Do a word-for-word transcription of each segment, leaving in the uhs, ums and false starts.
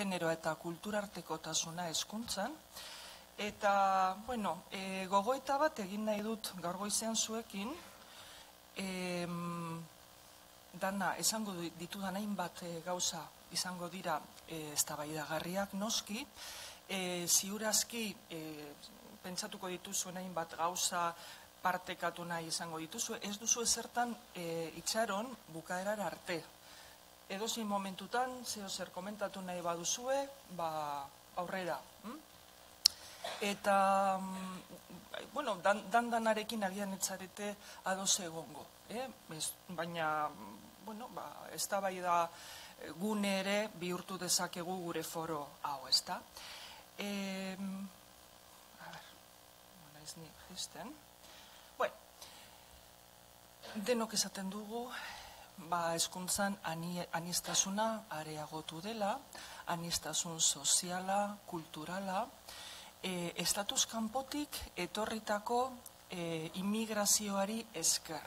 genero eta kulturartekotasuna hezkuntzan. Eta, bueno, e, gogoeta bat egin nahi dut gaur goizean zuekin, e, dana, esango ditudan hainbat e, gauza izango dira e, eztabaidagarriak noski, e, ziurazki e, pentsatuko dituzuen hainbat gauza partekatu nahi izango dituzu, ez duzu ezertan e, itxaron bukaerara arte. Edozein momentutan, zeo zer komentatu nahi baduzue, ba, aurrera. Hm? Eta, bueno, dan-danarekin agian etzarete ados egongo. Eh? Baina, bueno, ba, ez da bai da gune ere bihurtu dezakegu gure foro hau, ez da. E, a ber, bona ez ni gesten. Bueno, denok esaten dugu, ba, hezkuntzan aniztasuna areagotu dela, aniztasun soziala, kulturala, E, estatus kanpotik etorritako e, immigrazioari esker.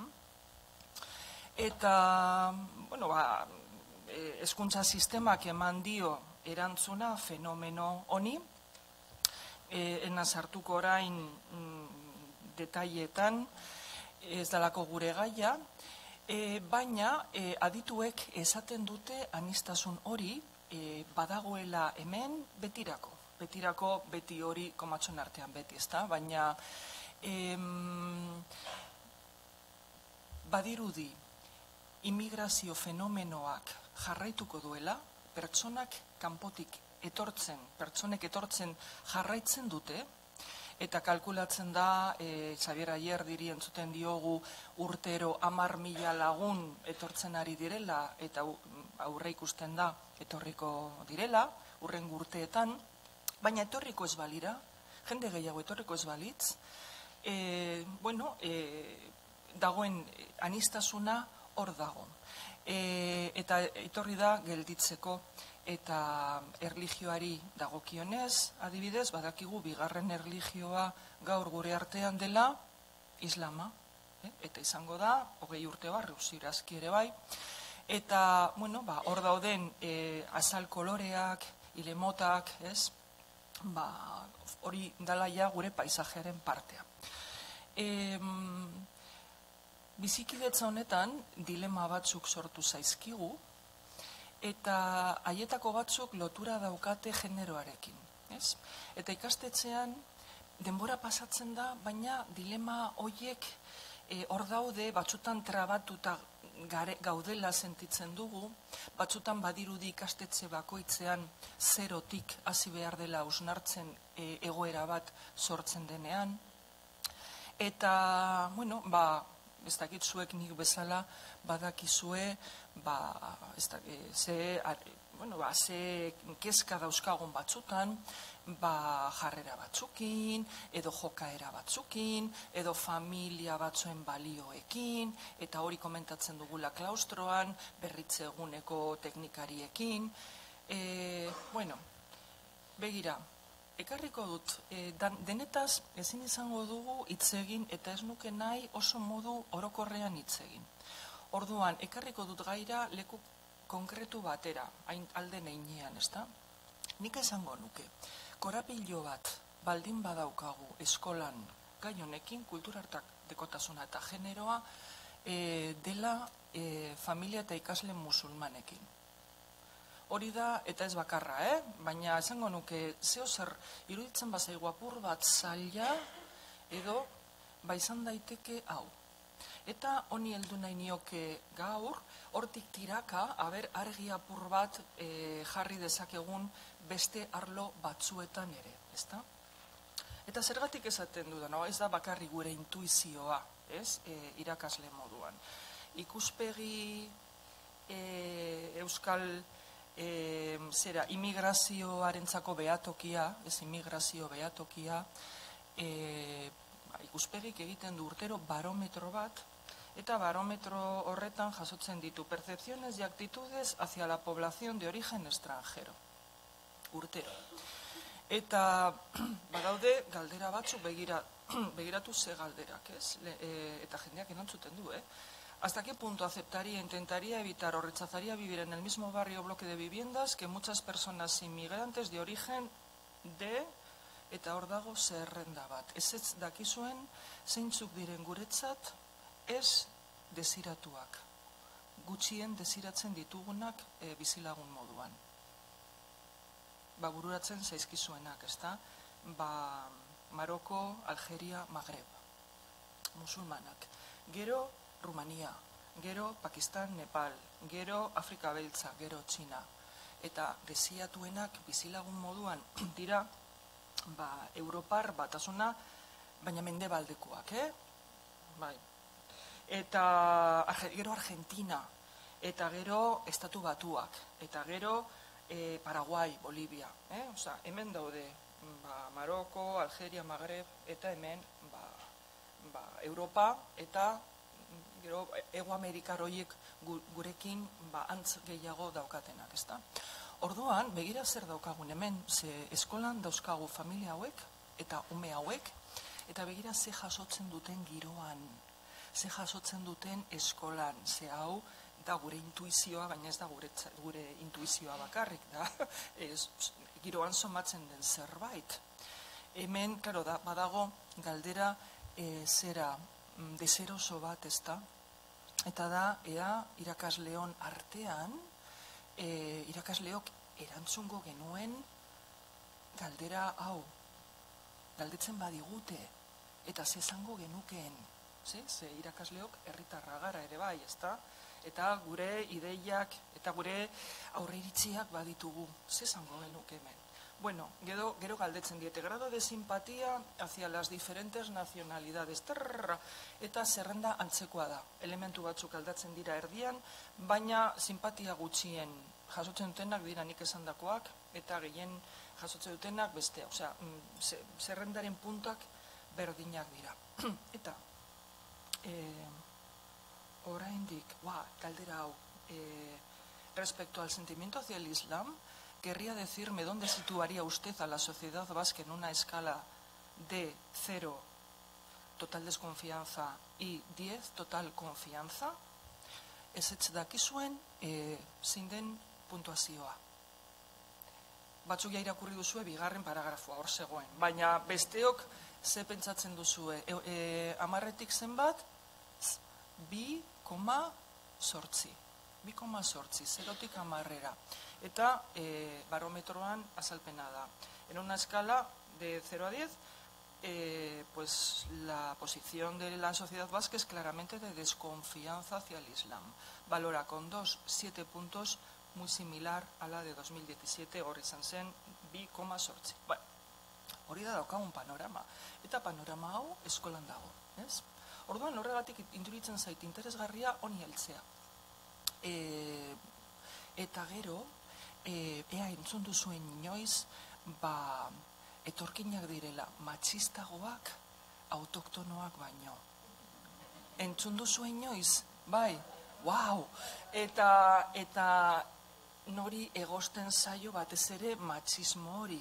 Eta, bueno, ba, e, hezkuntza sistemak eman dio erantzuna fenomeno honi, e, ena sartuko orain mm, detailetan, ez dalako gure gaia, e, baina e, adituek esaten dute aniztasun hori e, badagoela hemen betirako. Betirako beti hori komatxon artean beti, ezta? Baina em, badirudi immigrazio fenomenoak jarraituko duela, pertsonak kanpotik etortzen, pertsonek etortzen jarraitzen dute, eta kalkulatzen da, e, Xabier Ayer diri entzuten diogu urtero hamar mila lagun etortzen ari direla, eta aurre ikusten da etorriko direla, urren urteetan, baina etorriko ez balira, jende gehiago etorriko ez balitz, e, bueno, e, dagoen aniztasuna hor dago. E, eta etorri da gelditzeko eta erlijioari dagokionez, adibidez, badakigu bigarren erlijioa gaur gure artean dela islama, eh? Eta izango da, hogei urte barru, ziurazki ere bai, eta, bueno, ba, hor dauden e, azal koloreak, ilemotak, ez? Ba, hori dala ja gure paisajearen partea. E, bizikidetza honetan dilema batzuk sortu zaizkigu, eta haietako batzuk lotura daukate generoarekin. Ez? Eta ikastetxean denbora pasatzen da, baina dilema horiek e, hor daude batzutan trabatuta Gare, gaudela sentitzen dugu, batzutan badirudi ikastetxe bakoitzean zerotik hasi behar dela hausnartzen e, egoera bat sortzen denean. Eta, bueno, ba, ez dakit zuek nik bezala badakizue, ba, ez dakit, ze, bueno, ba, ze kezka dauzkagun batzutan, ba, jarrera batzukin, edo jokaera batzukin, edo familia batzuen balioekin, eta hori komentatzen dugula klaustroan, berritze eguneko teknikariekin. E, bueno, begira, ekarriko dut, e, dan, denetaz ezin izango dugu hitz egin, eta ez nuke nahi oso modu orokorrean hitz egin. Orduan, ekarriko dut gaira leku konkretu batera, hain alden einean, ezta? Nik esango nuke. Korapilo bat baldin badaukagu eskolan gai honekin, kulturartekotasuna eta generoa, e, dela e, familia eta ikasle musulmanekin. Hori da, eta ez bakarra, eh? Baina esango nuke, zeo zer, iruditzen bazaigu apur bat zaila, edo, ba izan daiteke hau. Eta honi heldu nahi nioke gaur, hortik tiraka, haber, argi apur bat e, jarri dezakegun beste arlo batzuetan ere, ezta? Eta zergatik esaten dudan, no? Ez da bakarri gure intuizioa, ez? E, irakasle moduan. Ikuspegi e, euskal e, zera, immigrazioarentzako behatokia, ez immigrazio behatokia, e, ba, ikuspegik egiten du urtero barometro bat, eta barometro horretan jasotzen ditu percepciones y actitudes hacia la población de origen extranjero. Urtero. Eta badaude galdera batzuk begira, begiratu ze galderak, ez? Le, e, eta jendeak enontzuten du, eh? ¿Hasta qué punto aceptaría, intentaría evitar o rechazaría vivir en el mismo barrio o bloque de viviendas que muchas personas inmigrantes de origen de, eta hor dago zerrenda bat. Ez ez dakizuen zeintzuk diren guretzat ez desiratuak. Gutxien desiratzen ditugunak e, bizilagun moduan. Ba, bururatzen zaizkizuenak, ezta? Ba, Maroko, Algeria, Magreb, musulmanak. Gero, Rumania, gero, Pakistan, Nepal, gero, Afrika Beltza, gero, Txina. Eta desiatuenak bizilagun moduan dira, ba, Europar batasuna, baina mendebaldekoak, eh? Bai. Eta gero Argentina, eta gero Estatu Batuak, eta gero e, Paraguai, Bolivia, eh? Osa, hemen daude ba, Maroko, Algeria, Magreb, eta hemen ba, ba, Europa, eta gero Ego Amerikar horiek gurekin ba, antz gehiago daukatenak, ezta? Orduan, begira zer daukagun hemen, ze eskolan dauzkagu familia hauek, eta ume hauek, eta begira ze jasotzen duten giroan, ze jasotzen duten eskolan, ze hau da gure intuizioa, baina ez da gure, gure intuizioa bakarrik, da ez, giroan somatzen den zerbait. Hemen, karo, da, badago galdera e, zera deseroso bat, ez da, eta da, ea irakasleon artean, E, irakasleok erantzungo genuen galdera hau, galdetzen badigute, eta ze zango genukeen, ze, ze irakasleok herritarra gara ere bai, ezta? Eta gure ideiak, eta gure aurreiritziak baditugu, ze zango genuke hemen. Bueno, gero, gero galdetzen diete, grado de simpatía hacia las diferentes nacionalidades, trrr, eta zerrenda antzekoa da. Elementu batzuk aldatzen dira erdian, baina simpatia gutxien jasotzen dutenak dira nik esandakoak, eta gehien jasotzen dutenak bestea. Osea, zerrendaren puntak berdinak dira. Eta, eh, oraindik, ua, galdera hau, eh, respecto al sentimiento hacia el Islam, querría decirme dónde situaría usted a la sociedad vasca en una escala de cero, total desconfianza, y diez, total confianza. Ez ez dakizuen e, zein den puntuazioa. Batzuk ja irakurri duzue bigarren paragrafoa hor zegoen. Baina besteok ze pentsatzen duzue. E, e, amarretik zenbat? Bi koma sortzi. Bi koma sortzi, zerotik amarrera. Eta e, barometroan azalpena da. En una escala de cero a diez, eh, pues la posición de la sociedad vasca es claramente de desconfianza hacia el Islam. Valora con dos, siete puntos, muy similar a la de dos mil diecisiete, hor izan zen bi koma sortzi. Bueno, hori da daukagun panorama. Eta panorama hau eskolan dago, ez? Orduan horregatik inturitzen zait interesgarria honi heltzea. E, eta gero, E, ea entzun duzuen inoiz, ba, etorkinak direla matxistagoak autoktonoak baino. Entzun duzuen inoiz, bai, wow, eta, eta nori egosten zaio batez ere matxismo hori.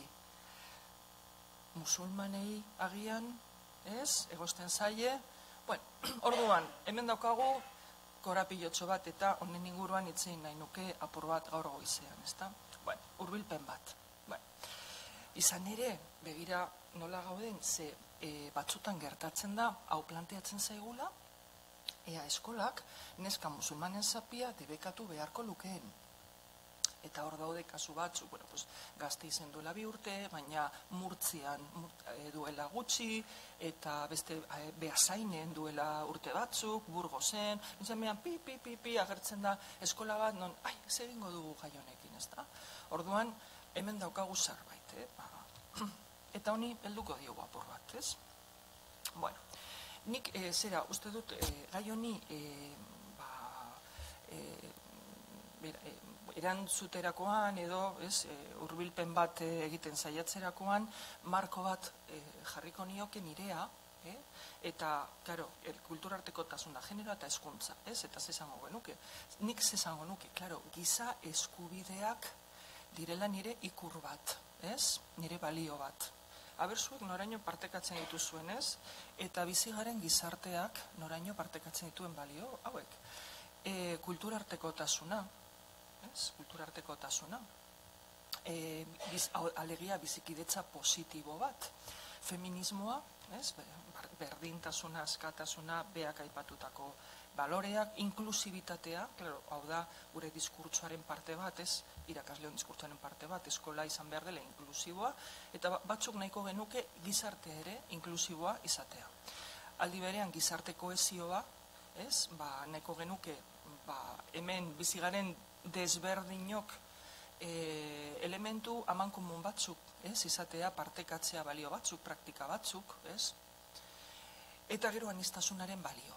Musulmanei agian, ez, egosten zaie, bueno, orduan, hemen daukagu, korapilotxo bat eta honen inguruan itzein nahi nuke apur bat gaur goizean, ezta? Bueno, hurbilpen bat. Bueno, izan ere, begira nola gauden, ze e, batzutan gertatzen da, hau planteatzen zaigula, ea eskolak neska musulmanen zapia debekatu beharko lukeen. Eta hor daude kasu batzuk, bueno, pues, gazte izen duela bi urte, baina Murtzian e, duela gutxi, eta beste e, Beasainen duela urte batzuk, Burgosen, entzamean pi, pi, pi, pi, agertzen da eskola bat, non, ai, ez egingo dugu gai honekin, ez da? Orduan, hemen daukagu zerbait, eh? Ba, eta honi helduko diogu apur bat, ez? Bueno, nik, e, zera, uste dut, e, gai honi, e, ba, e, bera, e, erantzuterakoan edo ez, hurbilpen bat egiten saiatzerakoan marko bat e, jarriko nioke nirea, eh? Eta, claro, kulturartekotasuna, genero eta hezkuntza, ez? Eta zezango genuke. Nik zezango nuke, claro, giza eskubideak direla nire ikur bat, ez? Nire balio bat. abertzuek noraino partekatzen dituzuen, ez? Eta bizi garen gizarteak noraino partekatzen dituen balio hauek. E, kulturartekotasuna, ez? Kulturartekotasuna. E, biz, alegia bizikidetza positibo bat. Feminismoa, ez? Berdintasuna, askatasuna, beak aipatutako baloreak, inklusibitatea, claro, hau da gure diskurtsoaren parte bat, ez, irakasleon diskurtsoaren parte bat, eskola izan behar dela inklusiboa, eta batzuk nahiko genuke gizarte ere inklusiboa izatea. Aldi berean gizarte kohesioa, ez, ba, nahiko genuke, ba, hemen bizigaren desberdinok e, elementu amankomun batzuk, ez, izatea partekatzea balio batzuk, praktika batzuk, ez, eta gero aniztasunaren balioa.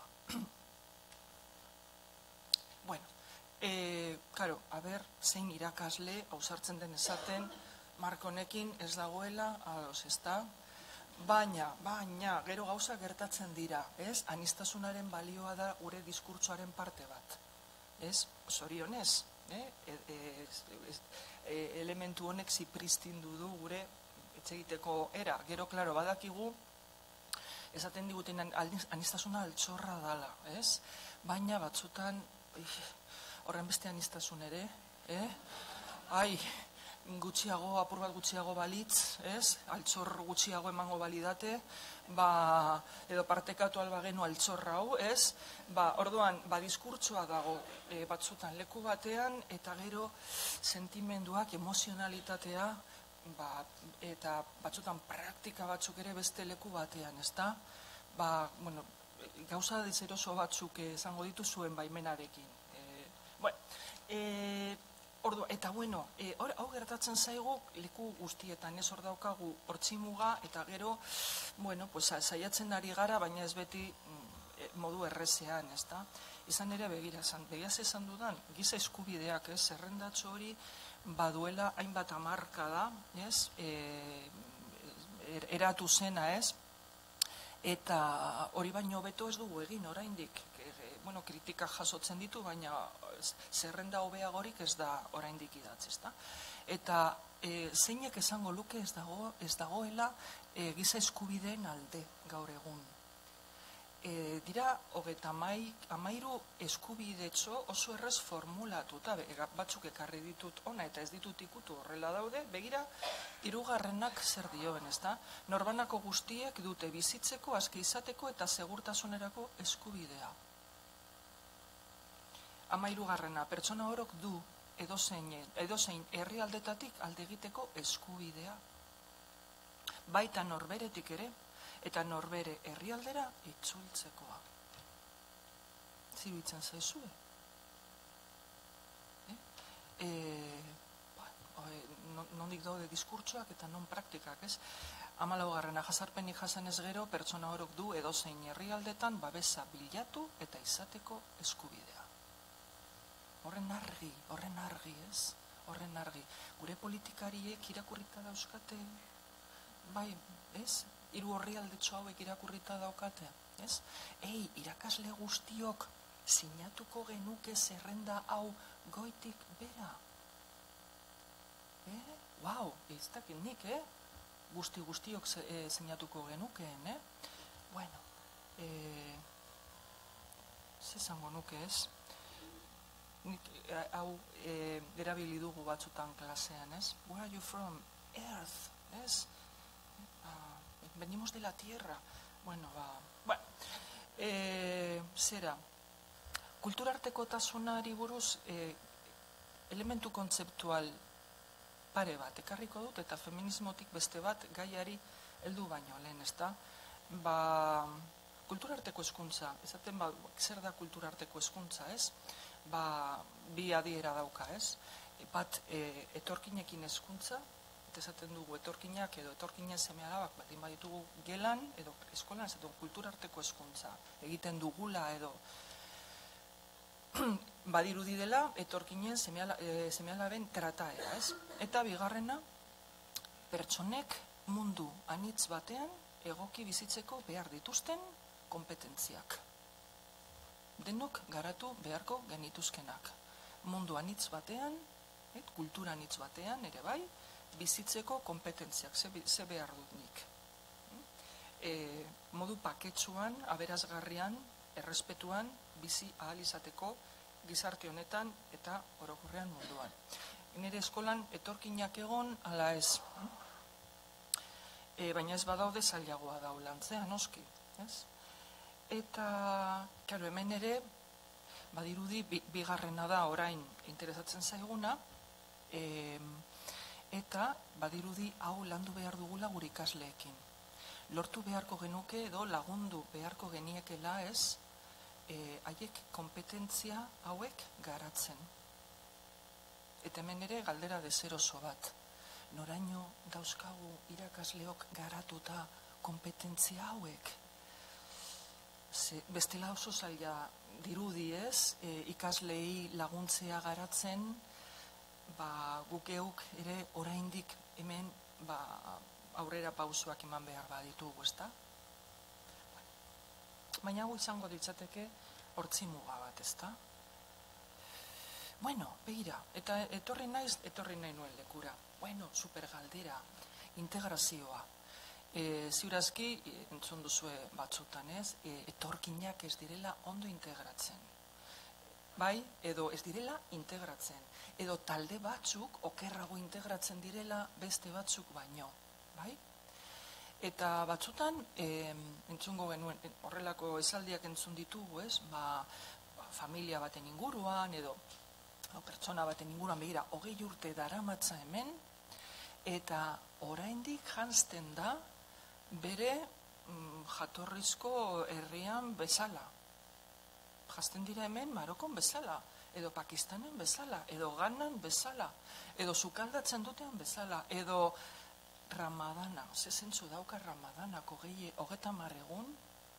Bueno, e, claro, a ber, zein irakasle ausartzen den esaten, markonekin ez dagoela, ados, ez da, baina, baina, gero gauza gertatzen dira, ez, aniztasunaren balioa da gure diskurtsoaren parte bat, ez, zorionez, eh? e, e, e, elementu honek zipristindu du gure etxegiteko era, gero, claro, badakigu, esaten diguten aniztasuna altxorra dala, ez, baina batzutan, horren beste aniztasun ere, eh? Ai, gutxiago, apur bat gutxiago balitz, ez? Altxor gutxiago emango balidate, ba, edo partekatu albagenu altxorra hau, ez? Ba, orduan, ba, diskurtsoa dago e, batzutan leku batean, eta gero sentimenduak, emozionalitatea, ba, eta batzutan praktika batzuk ere beste leku batean, ez da? Ba, bueno, gauza deseroso batzuk esango dituzuen baimenarekin. E, bueno, e, ordu, eta bueno, e, or, hau gertatzen zaigu leku guztietan, ez hor daukagu hortzimuga, eta gero, bueno, pues, saiatzen ari gara, baina ez beti e, modu errezean, ez da? Izan ere begira, begiaz esan dudan, giza eskubideak, ez, zerrendatxo hori baduela hainbat hamarka da, ez, e, er, eratu zena, ez, eta hori baino beto ez dugu egin oraindik, bueno, kritika jasotzen ditu, baina zerrenda hobeagorik ez da oraindik idatz, ezta? Eta e, zeinek esango luke ez dago ez dagoela e, giza eskubideen alde gaur egun. E, dira hogeita hamairu eskubidetxo oso errez formulatuta, batzuk ekarri ditut ona eta ez ditut ikutu horrela daude, begira hirugarrenak zer dioen, ezta? Norbanako guztiek dute bizitzeko, aske izateko eta segurtasunerako eskubidea. Hamairugarrena, pertsona orok du edozein, edozein herrialdetatik alde egiteko eskubidea. Baita norberetik ere, eta norbere herrialdera itzultzekoa. Ziruitzen zaizue? Eh? E, ba, nondik daude diskurtsoak eta non praktikak, ez? Hamalaugarrena, jasarpenik jasanez gero, pertsona orok du edozein herrialdetan babesa bilatu eta izateko eskubidea. Horren argi, horren argi, ez? Horren argi. Gure politikariek irakurrita dauzkate, bai, ez? Hiru orrialdetxo hauek irakurrita daukate, ez? Ei, irakasle guztiok sinatuko genuke zerrenda hau goitik bera. Eh? Wow, ez dakit nik, eh? Guzti guztiok e, sinatuko genukeen, eh? Bueno, eh, zezango nuke, ez? Nik hau e, erabili dugu batzutan klasean, ez? Where are you from? Earth, ez? Venimos de la tierra. Bueno, ba, bueno, e, zera, kulturartekotasunari buruz e, elementu kontzeptual pare bat ekarriko dut eta feminismotik beste bat gaiari heldu baino lehen, ezta? Ba, kulturarteko hezkuntza, esaten ba, zer da kulturarteko hezkuntza, ez? Ba, bi adiera dauka, ez? Bat, e, etorkinekin hezkuntza, esaten dugu etorkinak edo etorkinen seme-alabak baldin baditugu gelan edo eskolan, ez dugu kulturarteko hezkuntza egiten dugula edo badirudi dela etorkinen seme-alaben trataera, ez? Eta bigarrena, pertsonek mundu anitz batean egoki bizitzeko behar dituzten kompetentziak. Denok garatu beharko genituzkenak. Mundu anitz batean, kultura anitz batean ere bai, bizitzeko kompetentziak, ze behar dut nik. Modu paketsuan, aberasgarrian, errespetuan, bizi ahal izateko gizarte honetan eta orokorrean munduan. Nire eskolan etorkinak egon, ala ez. Baina ez badaude zailagoa da ulantzea, noski. Eta, karo, hemen ere, badirudi, bigarrena da orain interesatzen zaiguna, eta badirudi hau landu behar dugula gure ikasleekin. Lortu beharko genuke edo lagundu beharko geniekela ez, haiek kompetentzia hauek garatzen. Eta hemen ere galdera deseroso bat. Noraino dauzkagu irakasleok garatuta kompetentzia hauek? Bestela oso zaila dirudi ez, ikaslei laguntzea garatzen, guk euk ere oraindik hemen aurrera pausoak eman behar baditugu, ezta? Baina hau izango ditzateke hortzi muga bat, ezta? Bueno, begira, eta etorri naiz, etorri nahi nuen lekura. Bueno, super galdera, integrazioa. Ziurazki, entzun duzue batzutan ez, etorkinak ez direla ondo integratzen. Bai, edo ez direla integratzen. Edo talde batzuk okerrago integratzen direla beste batzuk baino. Bai? Eta batzutan, entzungo genuen, horrelako esaldiak entzun ditugu, ez? Familia baten inguruan, edo pertsona baten inguruan, begira, hogei urte daramatza hemen, eta oraindik janzten da bere jatorrizko herrian bezala. Jazten dira hemen Marokon bezala, edo Pakistanen bezala, edo Ganan bezala, edo sukaldatzen dutean bezala, edo Ramadana, ze zentzu dauka Ramadanak hogeta marregun,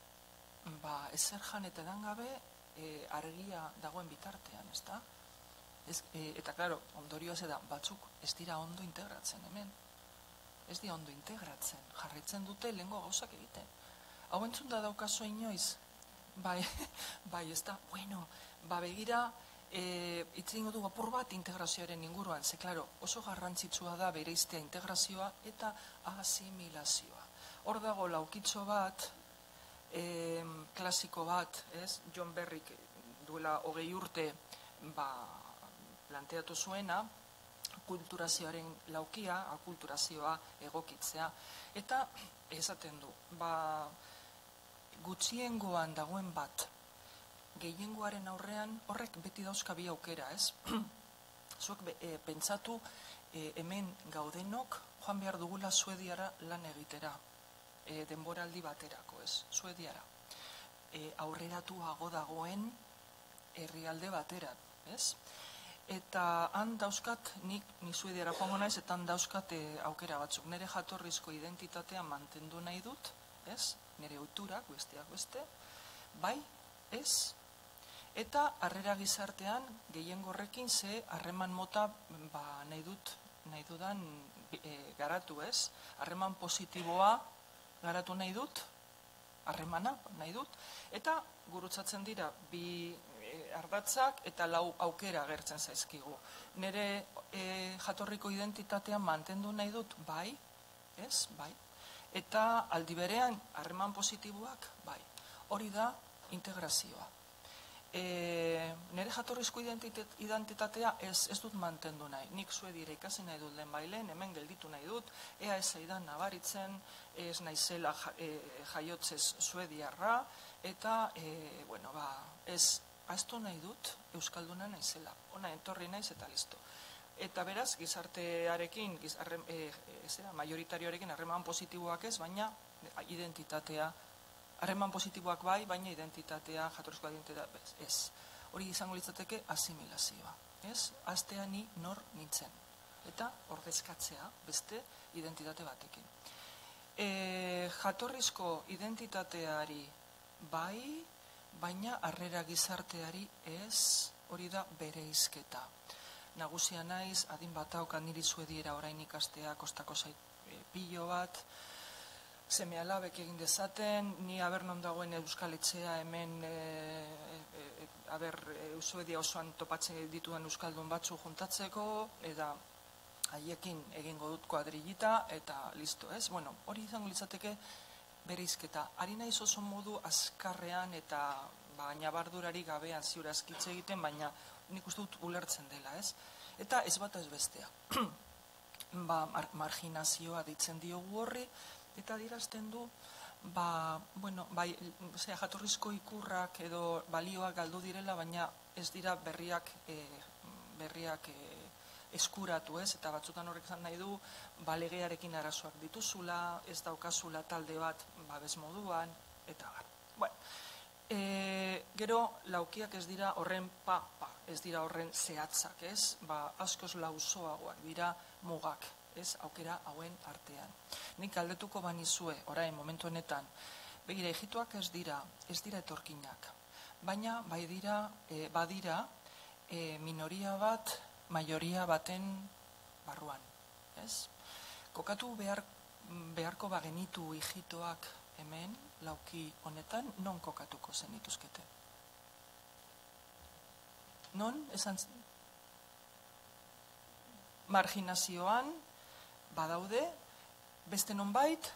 ezer jan eta dangabe argia dagoen bitartean, ez da? Eta, klaro, ondorioa ze da, batzuk ez dira ondo integratzen hemen. Ez dira ondo integratzen, jarraitzen dute lehengo gauzak egiten. Hau entzun da daukazu inoiz? Bai, ez da, bueno, ba begira, itzen ingo du apur bat integrazioaren inguruan, ze, klaro, oso garrantzitsua da bereiztea integrazioa eta asimilazioa. Hor dago laukitxo bat, klasiko bat, ez, John Berrick duela hogei urte planteatu zuena, akulturazioaren laukia, akulturazioa egokitzea, eta esaten du, ba, gutxiengoan dagoen bat, gehiengoaren aurrean horrek beti dauzka bi aukera, ez? Zuek pentsatu hemen gaudenok joan behar dugula Suediara lan egitera, denboraldi baterako, ez? Suediara. Aurreratuago dagoen herrialde batera, ez? Eta han dauzkat, nik ni Suediara joango naiz, eta han dauzkat aukera batzuk. Nire jatorrizko identitatea mantendu nahi dut, ez? Nire oiturak, besteak beste, bai, ez? Eta harrera gizartean gehiengorrekin ze harreman mota nahi dut, nahi dudan garatu, ez? Harreman positiboa garatu nahi dut, harremana nahi dut, eta gurutzatzen dira bi ardatzak eta lau aukera agertzen zaizkigu. Nire jatorriko identitatea mantendu nahi dut, bai, ez, bai. Eta aldi berean harreman positiboak, bai. Hori da integrazioa. Nire jatorrizko identitatea ez dut mantendu nahi. Nik Suediara ikasi nahi dut lehen bailen, hemen gelditu nahi dut, ea ez zaidan nabaritzen, ez naizela jaiotzez Suediarra, eta, bueno, ba, ez asto nahi dut Euskalduna naizela. Ona, entorri naiz eta listo. Eta beraz, gizartearekin, majoritarioarekin harreman positiboak ez, baina identitatea, harreman positiboak bai, baina identitatea, jatorrizko identitatea ez. Hori izango litzateke asimilazioa. Ez? Astea ni nor nintzen. Eta ordezkatzea beste identitate batekin. Jatorrizko identitateari bai, baina harrera gizarteari ez, hori da bereizketa. Nagusia naiz, adin bat haukan niri Suediera orain ikastea kostako zait pilo bat, seme alabek egin dezaten, ni aber non dagoen Euskal Etxea hemen, aber Suedia osoan topatzen dituan Euskaldun batzu juntatzeko, eta haiekin egingo dut kuadrillita eta listo, ez? Bueno, hori izango litzateke bereizketa. Ari naiz oso modu azkarrean eta baina bardurari gabean ziur askitze egiten, baina nik uste dut ulertzen dela, ez? Eta ez bat ez bestea. ba, mar marginazioa ditzen diogu horri, eta adierazten du, ba, bueno, bai, zera, jatorrizko ikurrak edo balioak galdu direla, baina ez dira berriak, e, berriak e, eskuratu, ez? Eta batzutan horrek zan nahi du, ba, legearekin arazoak dituzula, ez daukazula talde bat babes moduan, eta gara. Bueno, e, gero laukiak ez dira horren pa, pa, ez dira horren zehatzak, ez? Ba, askoz lausoagoak dira mugak, ez? Aukera hauen artean. Nik galdetuko banizue, orain, momentu honetan, begira, egituak ez dira, ez dira etorkinak, baina bai dira, e, badira, e, minoria bat, majoria baten barruan, ez? Kokatu behar, beharko bagenitu hijitoak hemen, lauki honetan, non kokatuko zenituzkete? Non, esan marginazioan badaude, beste nonbait,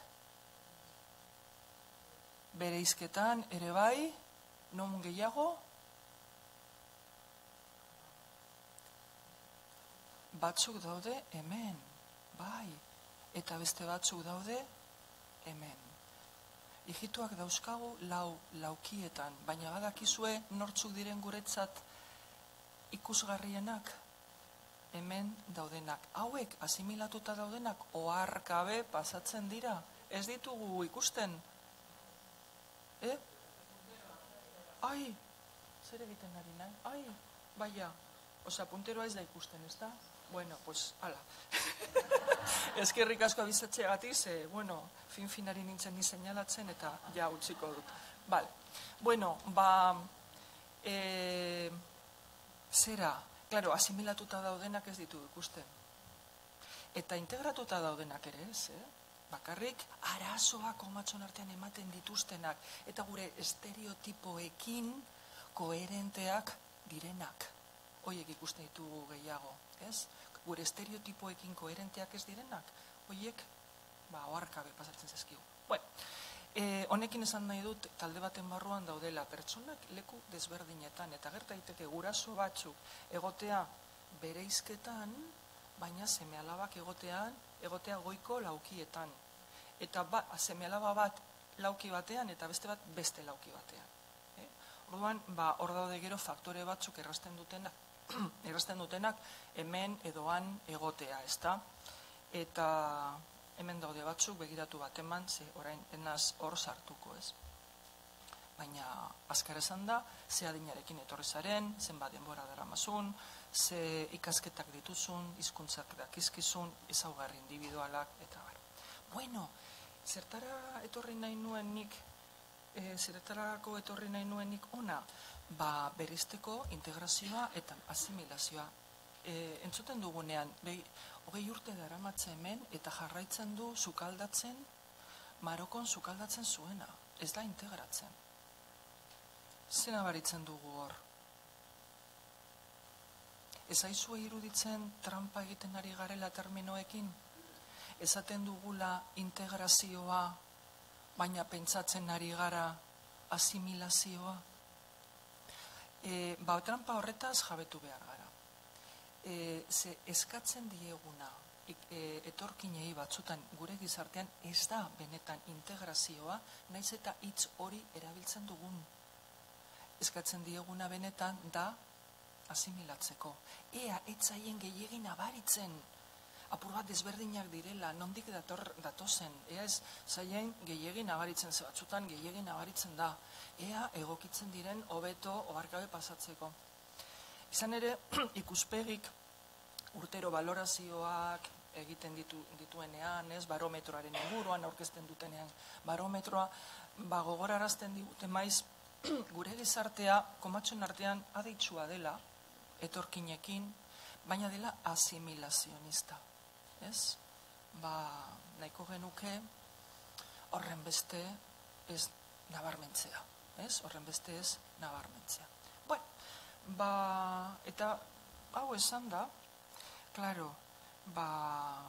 bereizketan ere bai, non gehiago, batzuk daude hemen, bai, eta beste batzuk daude hemen. Hijituak dauzkagu lau laukietan, baina badakizue nortzuk diren guretzat ikusgarrienak, hemen daudenak. Hauek asimilatuta daudenak oharkabe pasatzen dira. Ez ditugu ikusten. Eh? Ai, zer egiten ari nahi? Ai, baina, osea, punteroa ez da ikusten, ez da? Bueno, pues, ala. Eskerrik asko abizatzeagatik, ze, bueno, fin-finari nintzen ni seinalatzen eta ja utziko dut. Vale. Bueno, ba, e, zera, claro, asimilatuta daudenak ez ditu ikusten. Eta integratuta daudenak ere ez, eh? Bakarrik arazoak komatxon artean ematen dituztenak eta gure estereotipoekin koherenteak direnak. Hoiek ikusten ditugu gehiago, ez? Gure estereotipoekin koherenteak ez direnak, hoiek, ba, oharkabe pasatzen zaizkigu. Bueno, e, honekin esan nahi dut, talde baten barruan daudela pertsonak leku desberdinetan, eta gerta daiteke guraso batzuk egotea bereizketan, baina seme-alabak egotean, egotea goiko laukietan. Eta ba, seme-alaba bat lauki batean, eta beste bat beste lauki batean. Eh? Orduan, ba, hor daude gero faktore batzuk errazten dutenak, errazten dutenak hemen edoan egotea, ezta? Eta hemen daude batzuk begiratu bat eman, ze orain enaz hor sartuko, ez? Baina azkar esan da, ze adinarekin etorri zaren, zenbat denbora daramazun, ze ikasketak dituzun, hizkuntzak dakizkizun, ezaugarri individualak, eta bar. Bueno, zertara etorri nahi nuen nik, e, zertarako etorri nahi nuen nik ona, ba, berizteko integrazioa eta asimilazioa. E, entzuten dugunean, behi, hogei urte daramatze hemen eta jarraitzen du sukaldatzen, Marokon sukaldatzen zuena, ez da integratzen. Zena baritzen dugu hor? Ez aizue iruditzen trampa egiten ari garela terminoekin? Esaten dugula integrazioa, baina pentsatzen ari gara asimilazioa? E, ba, trampa horretaz jabetu behar gara. E, ze eskatzen dieguna e, etorkinei batzutan gure gizartean ez da benetan integrazioa, naiz eta hitz hori erabiltzen dugun. Eskatzen dieguna benetan da asimilatzeko. Ea etzaien gehiegin abaritzen, apur bat desberdinak direla, nondik dator, datozen, ea ez zaien gehiegin abaritzen, ze batzutan gehiegin abaritzen da, ea egokitzen diren hobeto oharkabe pasatzeko. Izan ere, ikuspegik urtero balorazioak egiten ditu, dituenean, ez, barometroaren inguruan aurkezten dutenean, barometroa, ba, gogorarazten digute maiz, gure gizartea, komatxon artean aditsua dela, etorkinekin, baina dela asimilazionista, ez? Ba, nahiko genuke horren beste ez nabarmentzea, ez? Horren beste ez nabarmentzea. Bueno, ba, eta hau esan da, klaro, ba,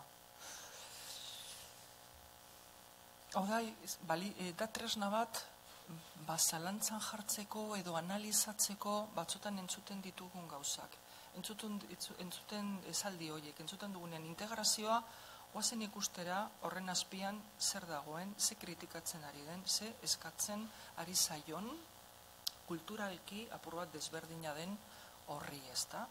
hau da, bali, e, da tresna bat, ba, zalantzan jartzeko edo analizatzeko batzutan entzuten ditugun gauzak. Entzuten, entzuten esaldi horiek, entzuten dugunean integrazioa, oazen ikustera horren azpian zer dagoen, ze kritikatzen ari den, ze eskatzen ari zaion, kulturalki apur bat desberdina den horri, ezta?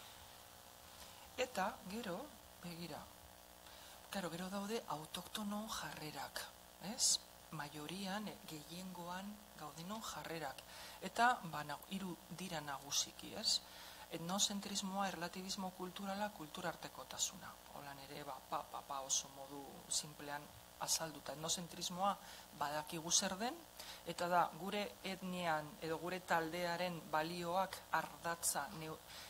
Eta gero, begira, claro, gero daude autoktonon jarrerak, ez? Maiorian, gehiengoan gaudenon jarrerak. Eta, ba, hiru dira nagusiki, ez? Etnozentrismoa, erlatibismo kulturala, kulturartekotasuna. Holan ere, ba, pa, pa, pa oso modu simplean azalduta. Etnozentrismoa badakigu zer den, eta da, gure etnian edo gure taldearen balioak ardatza neu,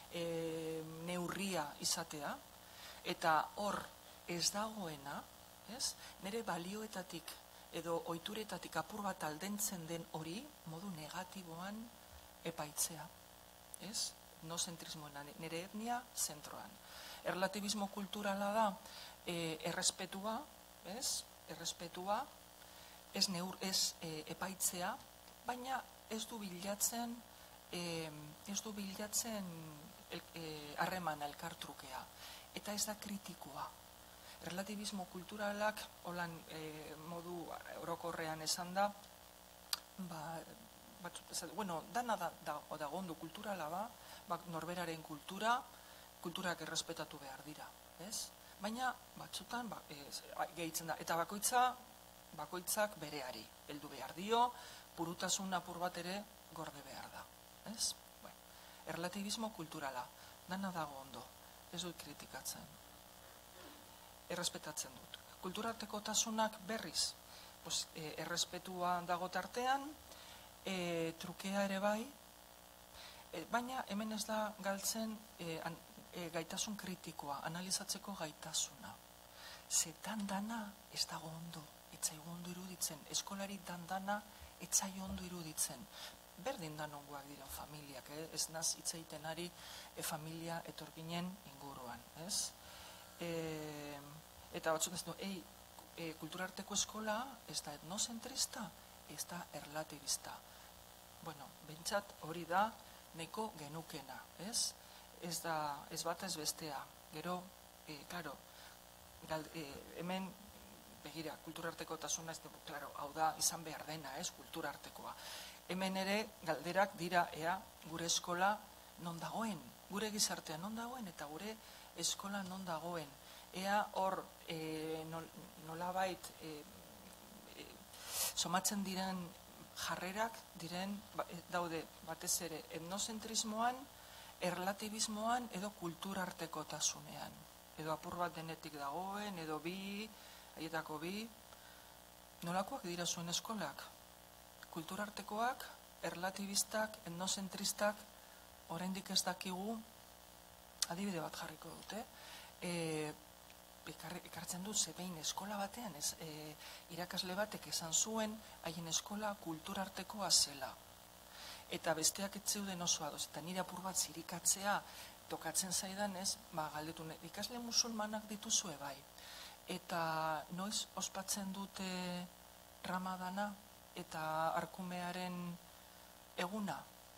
e, neurria izatea, eta hor ez dagoena, ez? Nire balioetatik edo ohituretatik apur bat aldentzen den hori modu negatiboan epaitzea, ez? Etnozentrismoena, nire etnia zentroan. Erlatibismo kulturala da e, errespetua, ez? Errespetua, ez, neur, ez e, epaitzea, baina ez du bilatzen e, ez du bilatzen harremana el, e, elkartrukea. Eta ez da kritikoa. Erlatibismo kulturalak, holan e, modu orokorrean esan da, ba, bat, bueno, dana da, da, da gondo kulturala ba, ba, norberaren kultura, kulturak errespetatu behar dira, ez? Baina batzutan ba, ez, gehitzen da, eta bakoitza, bakoitzak bereari, heldu behar dio, purutasun apur bat ere gorde behar da, ez? Bueno, erlatibismo kulturala, dana dago ondo, ez dut kritikatzen, errespetatzen dut. Kulturartekotasunak berriz, pues, e, errespetua dago tartean, e, trukea ere bai, e, baina hemen ez da galtzen e, an, e, gaitasun kritikoa, analizatzeko gaitasuna. Zetan dana ez dago ondo, etzaigu ondo iruditzen, eskolari dandana etzai ondo iruditzen. Berdin da nongoak diren familiak, eh? Ez naz itzaiten ari e, familia etorginen inguruan, ez? E, eta batzuk ez du, ei, e, kulturarteko eskola ez da etnozentrista, ez da erlatibista. Bueno, bentsat hori da neko genukena, ez? Ez da, ez bat ez bestea. Gero, e, claro, gal, e, hemen, begira, kulturartekotasuna ez dugu, claro, hau da izan behar dena, ez, kulturartekoa. Hemen ere galderak dira ea gure eskola non dagoen, gure gizartea non dagoen eta gure eskola non dagoen. Ea hor e, nolabait e, e, somatzen diren jarrerak diren ba, e, daude batez ere etnozentrismoan, erlatibismoan edo kulturartekotasunean. Edo apur bat denetik dagoen, edo bi, haietako bi, nolakoak dira zuen eskolak? Kulturartekoak, erlatibistak, etnozentristak, oraindik ez dakigu, adibide bat jarriko dute, e, ekartzen dut zebein eskola batean, ez, e, irakasle batek esan zuen, haien eskola kulturartekoa zela. Eta besteak ez zeuden oso adoz, eta nire apur bat zirikatzea tokatzen zaidan ez, ba, galdetu, ikasle musulmanak dituzue bai. Eta noiz ospatzen dute Ramadana eta Arkumearen eguna,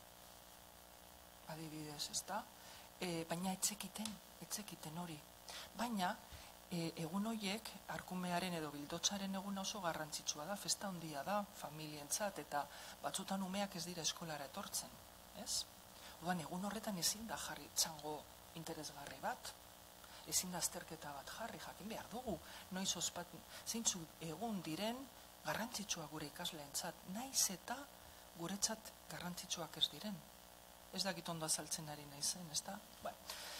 adibidez, ez da? E, baina etzekiten, etzekiten hori. Baina, e, egun horiek, Arkumearen edo Bildotzaren eguna oso garrantzitsua da, festa handia da, familientzat, eta batzutan umeak ez dira eskolara etortzen, ez? Odan, egun horretan ezin da jarri txango interesgarri bat, ezin da azterketa bat jarri, jakin behar dugu, noiz ospat, zeintzu egun diren, garrantzitsua gure ikasleentzat, naiz eta guretzat garrantzitsuak ez diren. Ez dakit ondo azaltzen ari naizen, ez da? Bueno,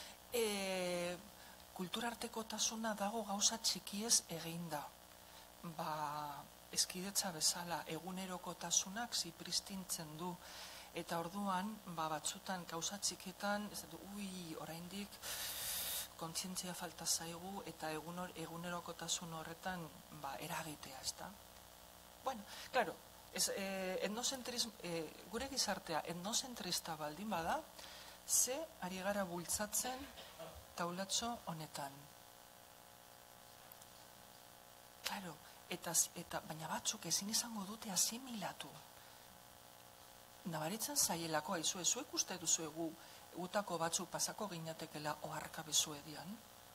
e, kulturartekotasuna dago gauza txikiez eginda. Ba, eskidetza bezala egunerokotasunak zipristintzen du. Eta orduan, ba, batzutan gauza txiketan, ez da, ui, oraindik, kontzientzia falta zaigu eta egunerokotasun horretan ba, eragitea, ez da? Bueno, claro, ez, eh, eh, gure gizartea etnozentrista baldin bada, ze ari gara bultzatzen taulatxo honetan. eta, eta baina batzuk ezin izango dute asimilatu. Nabaritzen zaielako, haizu, ezuek uste duzuegu gutako batzuk pasako ginatekela oharka bezuedian.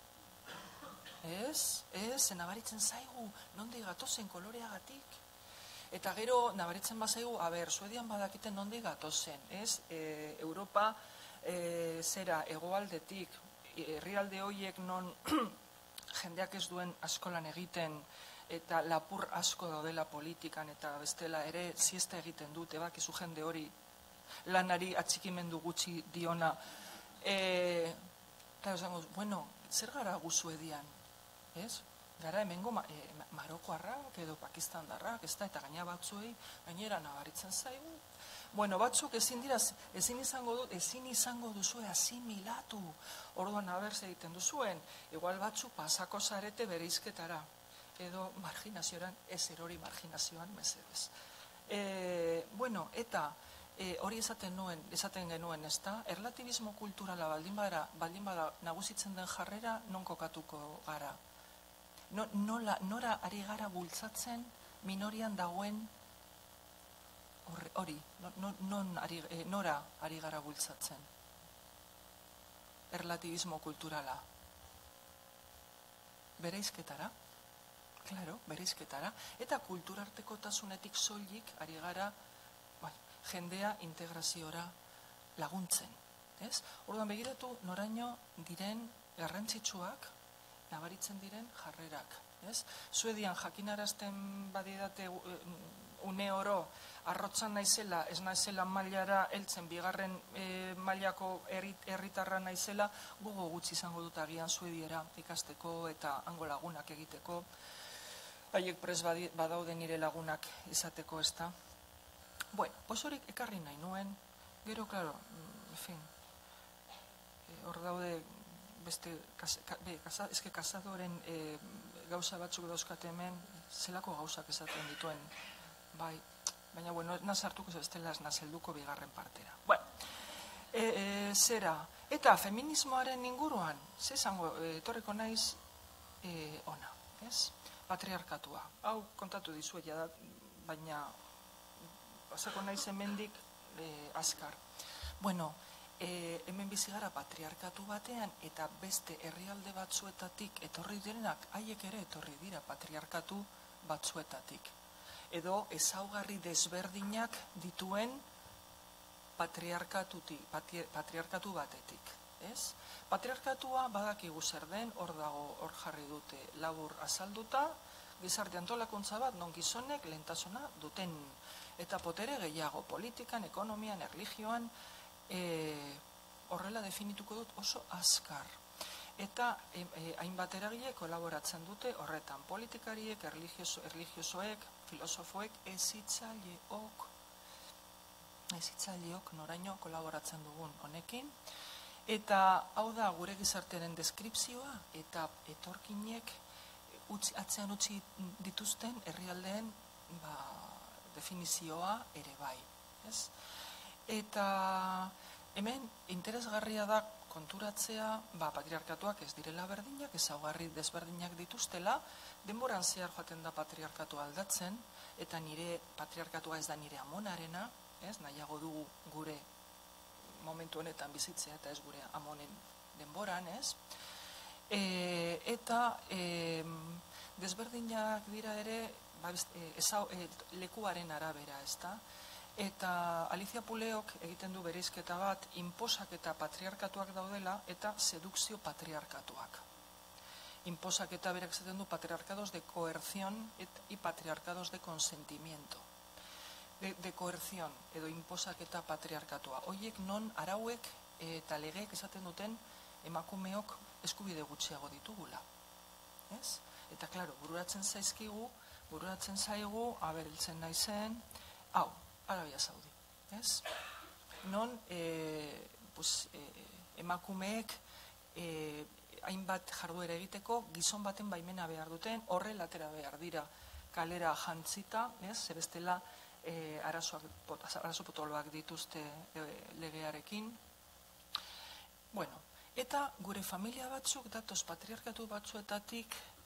Ez, ez, nabaritzen zaigu, nondi gatozen koloreagatik. Eta gero, nabaritzen bazaigu, a ber, Suedian badakiten nondi gatozen, ez? E, Europa e, zera egoaldetik, herrialde horiek non jendeak ez duen askolan egiten, eta lapur asko daudela politikan, eta bestela ere siesta egiten dute, bakizu jende hori lanari atxikimendu gutxi diona. E, eta esango, bueno, zer gara gu Suedian, ez? Gara hemengo ma, e, Marokoarrak edo Pakistandarrak, ez da, eta gaina batzuei, gainera nabaritzen zaigu. Bueno, batzuk ezin dira, ezin izango dut, ezin izango duzue asimilatu. Orduan haberz egiten duzuen, igual batzuk pasako zarete bereizketara, edo marginazioan, ez erori marginazioan, mesedez. E, bueno, eta e, hori esaten nuen, esaten genuen, ez da, erlatibismo kulturala baldin bada, baldin bada nagusitzen den jarrera, non kokatuko gara. No, nola, nora ari gara bultzatzen minorian dagoen hori, no, non ari, eh, nora ari gara bultzatzen? Erlatibismo kulturala. Bereizketara, claro, bereizketara, eta kulturartekotasunetik soilik ari gara bai, jendea integraziora laguntzen. Ez? Orduan begiratu noraino diren garrantzitsuak nabaritzen diren jarrerak. Ez? Suedian jakinarazten badidate une oro arrotzan naizela, ez naizela mailara heltzen bigarren e, mailako herritarra naizela, gogo gutxi izango dut agian Suediera ikasteko eta hango lagunak egiteko. Haiek pres badaude nire lagunak izateko, ez da. Bueno, posorik ekarri nahi nuen, gero, klaro, en fin, hor daude beste, be, eske kasadoren e, gauza batzuk dauzkate hemen, zelako gauzak esaten dituen, bai, baina, bueno, nazartuko zestela ez nazelduko bigarren partera. Bueno, e, e, zera, eta feminismoaren inguruan, ze zango, e, etorriko naiz e, ona, ez? Patriarkatua. Hau kontatu dizuet da, baina pasako naiz hemendik e, azkar. Bueno, E, hemen bizi gara patriarkatu batean eta beste herrialde batzuetatik etorri direnak, haiek ere etorri dira patriarkatu batzuetatik. Edo ezaugarri desberdinak dituen patriarkatutik, patriarkatu batetik. Ez? Patriarkatua badakigu zer den, hor dago, hor jarri dute labur azalduta, gizarte antolakuntza bat non gizonek lehentasuna duten. Eta potere gehiago, politikan, ekonomian, erlijioan, E, horrela definituko dut oso azkar. Eta e, e, hainbat eragile kolaboratzen dute horretan, politikariek, erlijioso, erlijiosoek, filosofoek, ezitzaileok, ezitzaileok noraino kolaboratzen dugun honekin. Eta hau da gure gizartearen deskripzioa eta etorkinek utzi, atzean utzi dituzten herrialdeen ba, definizioa ere bai. Ez? Eta hemen interesgarria da konturatzea, ba, patriarkatuak ez direla berdinak, ezaugarri desberdinak dituztela, denboran zehar joaten da patriarkatua aldatzen, eta nire patriarkatua ez da nire amonarena, ez, nahiago dugu gure momentu honetan bizitzea eta ez gure amonen denboran, ez? E, eta e, desberdinak dira ere ba, e, ezau, e, lekuaren arabera, ez da? Eta Alicia Puleok egiten du bereizketa bat, inposaketa patriarkatuak daudela eta sedukzio patriarkatuak. Inposaketa berak zaten du patriarkados de coerción y patriarkados de consentimiento. De, de coerción edo inposaketa patriarkatua. Hoiek non arauek eta legeek esaten duten emakumeok eskubide gutxiago ditugula. Ez? Eta, klaro, bururatzen zaizkigu, bururatzen zaigu, abereltzen naizen, hau, Arabia Saudi, ez? Non, e, pues, e, emakumeek e, hainbat jarduera egiteko gizon baten baimena behar duten, horrela atera behar dira kalera jantzita, ez? Zebestela e, arazo potoloak dituzte e, legearekin. Bueno, eta gure familia batzuk datoz patriarkatu batzuetatik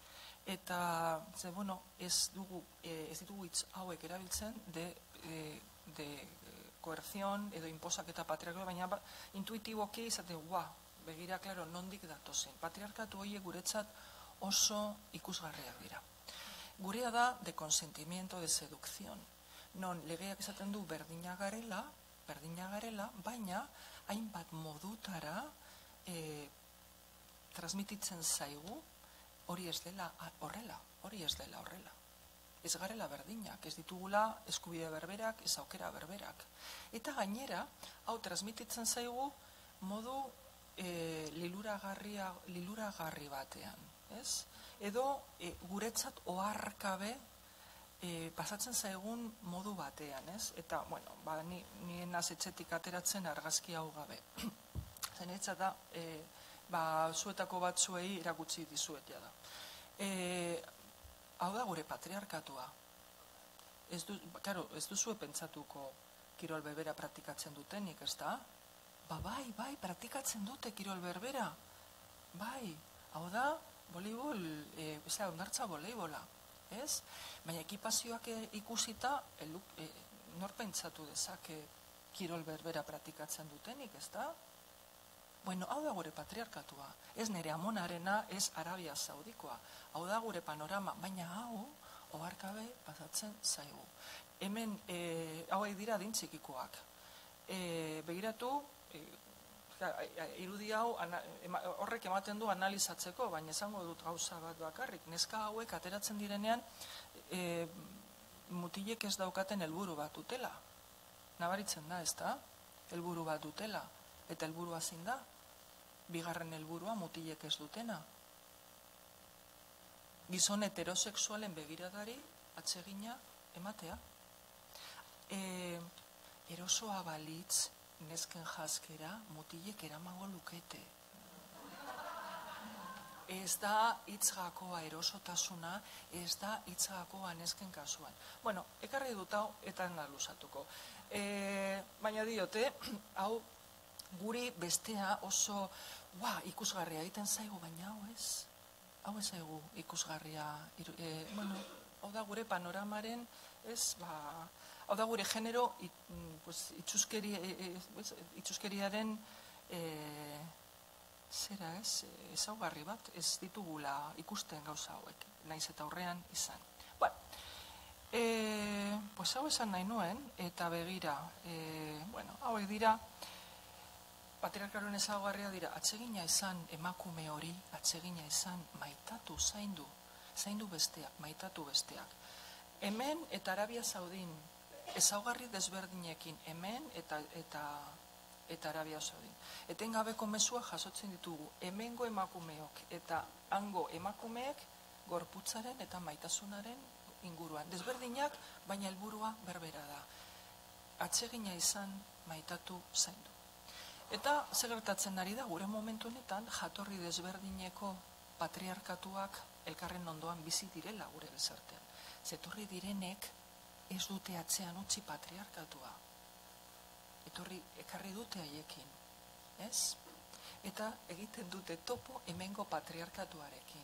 Eta, ze, bueno, ez dugu, ez ditugu hitz hauek erabiltzen de, de koerzion edo inposak eta patriarkatu, baina ba, intuitiboki izaten, gua, begira, klaro, nondik datozen. Patriarkatu horiek guretzat oso ikusgarriak dira. Gurea da de consentimiento, de seducción. Non, legeak esaten du berdina garela, berdina garela, baina hainbat modutara e, transmititzen zaigu hori ez dela horrela, hori ez dela horrela. Ez garela berdinak, ez ditugula eskubide berberak, ez aukera berberak. Eta gainera, hau transmititzen zaigu modu e, liluragarri batean, ez? Edo e, guretzat oharkabe e, pasatzen zaigun modu batean, ez? Eta, bueno, ba, ni, nien azetxetik ateratzen argazki hau gabe. Zenetza da, e, ba, zuetako batzuei erakutsi dizuetia da. E, hau da gure patriarkatua. Ez, du, claro, ez duzue pentsatuko kirol berbera praktikatzen dutenik, ez da? Ba, bai, bai, praktikatzen dute kirol berbera. Bai, hau da, voleibol, e, eza, ondartza voleibola, ez? Baina ekipazioak ikusita, elu, e, nor pentsatu dezake kirol berbera praktikatzen dutenik, ez da? Bueno, hau da gure patriarkatua. Ez nire amonarena, ez Arabia Saudikoa. Hau da gure panorama, baina hau, oharkabe pasatzen zaigu. Hemen, e, hauek dira dintzikikoak. E, begiratu, e, irudi hau ana, ema, horrek ematen du analizatzeko, baina esango dut gauza bat bakarrik. Neska hauek ateratzen direnean, e, mutilek ez daukaten helburu bat dutela. Nabaritzen da, ez da? Helburu bat dutela. Eta helburua zein da? Bigarren helburua mutilek ez dutena. Gizon heterosexualen begiradari atsegina ematea. E, erosoa balitz nesken jaskera mutilek eramango lukete. Ez da hitzgakoa erosotasuna, ez da hitzgakoa nesken kasuan. Bueno, ekarri dut hau eta analuzatuko. E, baina diote, hau guri bestea oso ua, ikusgarria egiten zaigu, baina hau ez. Hau ez zaigu ikusgarria. E, bueno, hau da gure panoramaren, ez, ba, hau da gure genero it, pues, itxuskeri, e, itxuskeriaren e, zera ez, ezaugarri bat, ez ditugula ikusten gauza hauek, naiz eta aurrean izan. Bueno, e, pues hau esan nahi nuen, eta begira, e, bueno, hauek dira, patriarkaren ezaugarria dira, atsegina izan emakume hori, atsegina izan maitatu, zaindu, zaindu besteak, maitatu besteak. Hemen eta Arabia Saudin, ezaugarri desberdinekin, hemen eta, eta, eta Arabia Saudin. Etengabeko mezua jasotzen ditugu, hemengo emakumeok eta hango emakumeek gorputzaren eta maitasunaren inguruan. Desberdinak, baina helburua berbera da. Atsegina izan maitatu, zaindu. Eta zer gertatzen ari da, gure momentu honetan jatorri desberdineko patriarkatuak elkarren ondoan bizi direla gure gizartean. Zetorri direnek ez dute atzean utzi patriarkatua. Etorri ekarri dute haiekin, ez? Eta egiten dute topo hemengo patriarkatuarekin.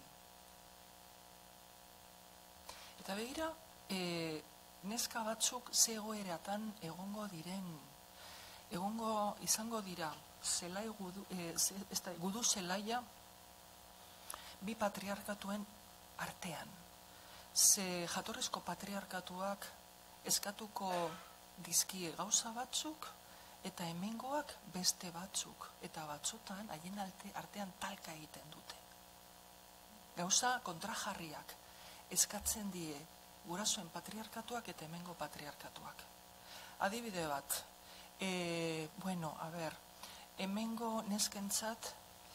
Eta begira, e, neska batzuk ze egoeratan egongo diren, egongo izango dira zelai gudu, e, ze, ez da, gudu zelaia bi patriarkatuen artean. Ze jatorrezko patriarkatuak eskatuko dizkie gauza batzuk eta hemengoak beste batzuk. Eta batzutan haien artean talka egiten dute. Gauza kontrajarriak eskatzen die gurasoen patriarkatuak eta hemengo patriarkatuak. Adibide bat, E, bueno, a ber, hemengo neskentzat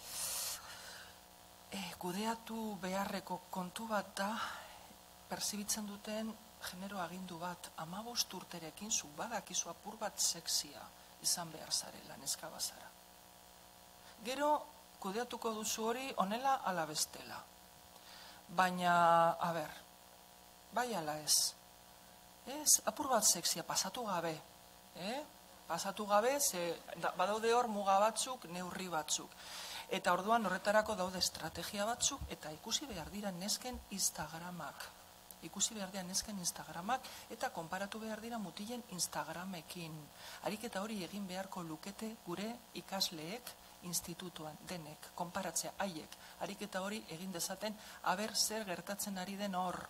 e, kudeatu beharreko kontu bat da perzibitzen duten genero agindu bat, hamabost urterekin zu badakizu apur bat sexia izan behar zarela, neska bazara. Gero kudeatuko duzu hori honela ala bestela. Baina, a ber, bai ala ez. Ez, apur bat sexia pasatu gabe, eh? Pasatu gabe, ze badaude hor muga batzuk, neurri batzuk. Eta orduan horretarako daude estrategia batzuk, eta ikusi behar dira nesken Instagramak. Ikusi behar dira nesken Instagramak, eta konparatu behar dira mutilen Instagramekin. Ariketa hori egin beharko lukete gure ikasleek institutuan, denek, konparatzea, haiek. Ariketa hori egin dezaten, aber zer gertatzen ari den hor.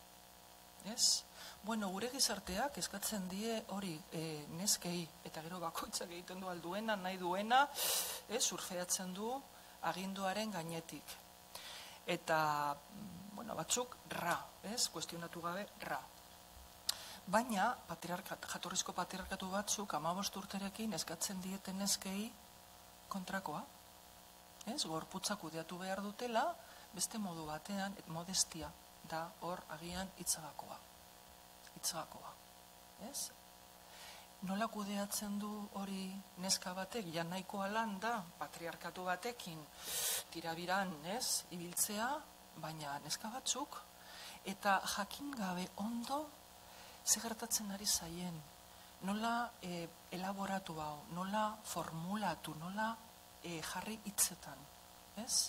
Ez? Bueno, gure gizarteak eskatzen die hori e, neskei, eta gero bakoitzak egiten du alduena, nahi duena, e, surfeatzen du aginduaren gainetik. Eta, bueno, batzuk ra, ez? Kuestionatu gabe ra. Baina, patriarkat, jatorrizko patriarkatu batzuk, hamabost urterekin eskatzen dieten neskei kontrakoa. Ez? Gorputzak kudeatu behar dutela, beste modu batean, modestia da hor agian hitzagakoa. Hitzagakoa. Ez? Nola kudeatzen du hori neska batek, ja nahikoa lan da, patriarkatu batekin, tirabiran, ez, ibiltzea, baina neska batzuk, eta jakin gabe ondo, ze gertatzen ari zaien, nola e, elaboratu hau, nola formulatu, nola e, jarri hitzetan, ez?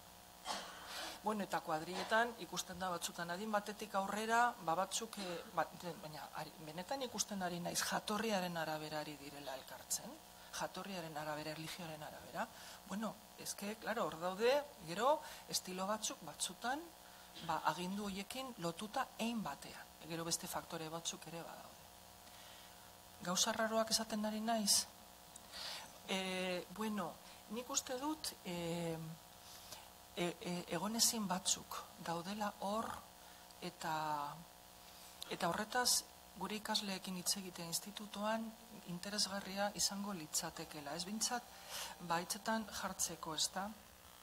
Bueno, eta kuadrilletan ikusten da batzutan adin batetik aurrera, ba batzuk, e, bat, baina ari, benetan ikusten ari naiz jatorriaren araberari direla elkartzen, jatorriaren arabera, erlijioaren arabera. Bueno, ezke, klaro, hor daude, gero, estilo batzuk batzutan, ba, agindu horiekin lotuta ein batean. Gero beste faktore batzuk ere badaude. Gauza raroak esaten ari naiz? E, bueno, nik uste dut, e, E, e, egonezin batzuk daudela hor eta eta horretaz gure ikasleekin hitz egiten institutuan interesgarria izango litzatekela. Ez bintzat, ba, hitzetan jartzeko, ez da?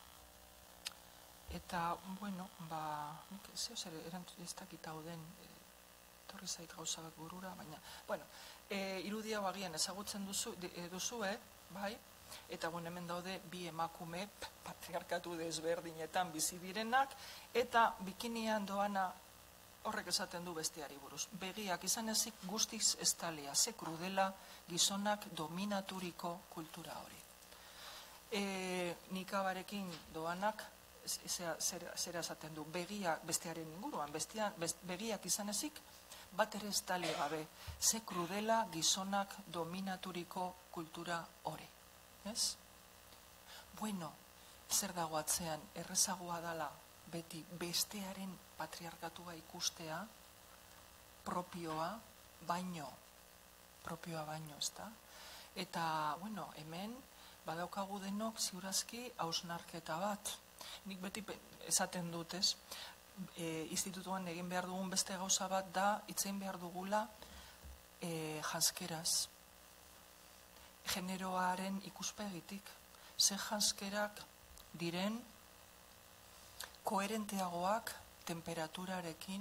Eta, bueno, ba, nik zeo zer erantzun ez dakit hau den, e, torri zait gauza bat burura, baina, bueno, e, irudia bagian ezagutzen duzu, e, duzue, bai? Eta bueno, hemen daude bi emakume patriarkatu desberdinetan bizi direnak, eta bikinian doana horrek esaten du besteari buruz. Begiak izan ezik guztiz estalia, ze krudela gizonak dominaturiko kultura hori. E, nikabarekin doanak zera esaten du, begiak bestearen inguruan, bestean, best, begiak izan ezik bat ere estali gabe, ze krudela gizonak dominaturiko kultura hori. Ez? Bueno, zer dago atzean, errezagoa dala beti bestearen patriarkatua ikustea, propioa, baino, propioa baino, ez da? Eta, bueno, hemen, badaukagu denok ziurazki hausnarketa bat. Nik beti esaten dut, ez? E, institutuan egin behar dugun beste gauza bat da, itzein behar dugula e, janskeraz. Generoaren ikuspegitik, ze janskerak diren koherenteagoak temperaturarekin,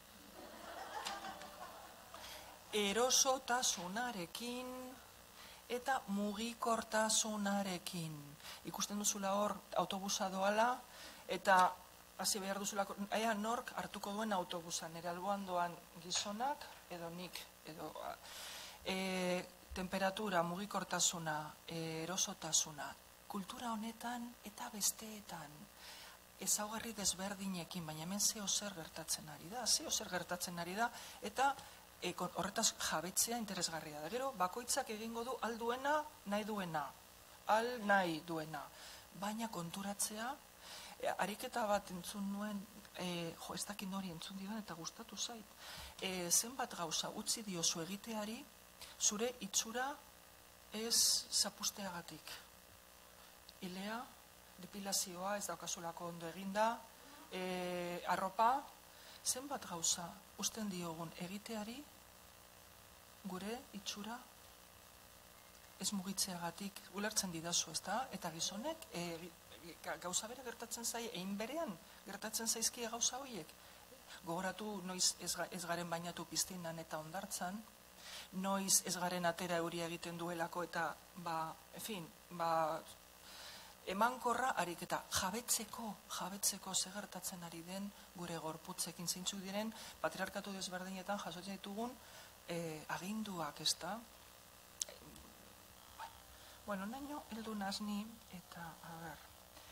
erosotasunarekin eta mugikortasunarekin. Ikusten duzula hor autobusa doala eta hasi behar duzula, ea nork hartuko duen autobusa, nire alboan doan gizonak edo nik, edo... E, temperatura, mugikortasuna, erosotasuna, kultura honetan eta besteetan, ezaugarri desberdinekin, baina hemen zeo zer gertatzen ari da, zeo zer gertatzen ari da, eta e, horretaz jabetzea interesgarria da. Gero, bakoitzak egingo du alduena, nahi duena, al nahi duena, baina konturatzea, e, ariketa bat entzun nuen, e, jo, ez dakin hori entzun didan eta gustatu zait, e, zenbat gauza utzi diozu egiteari, zure itxura ez zapusteagatik. Ilea, depilazioa ez daukasulako ondo eginda, e, arropa, zenbat gauza usten diogun egiteari gure itxura ez mugitzeagatik ulertzen didazu, ez da? Eta gizonek e, gauza bere gertatzen zaie, egin berean gertatzen zaizkie gauza horiek. Gogoratu noiz ez, ez garen bainatu piztinan eta ondartzan, noiz ez garen atera euria egiten duelako eta, ba, en fin, ba, emankorra harik eta jabetzeko, jabetzeko segertatzen ari den gure gorputzekin zeintzuk diren patriarkatu desberdinetan jasotzen ditugun e, aginduak, ez da? Bueno, naino, heldu nazni eta, a ber,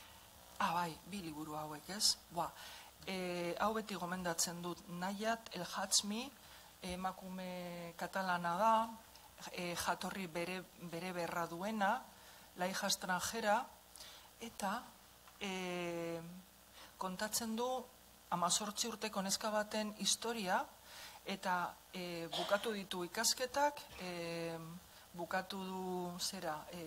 Ah, bai, bi liburu hauek, ez? Ba, e, hau beti gomendatzen dut, Nayat El Hatzmi, emakume katalana da, e, jatorri bere, bere berra duena, La hija extranjera, eta e, kontatzen du hamazortzi urteko neska baten historia, eta e, bukatu ditu ikasketak, e, bukatu du zera, e,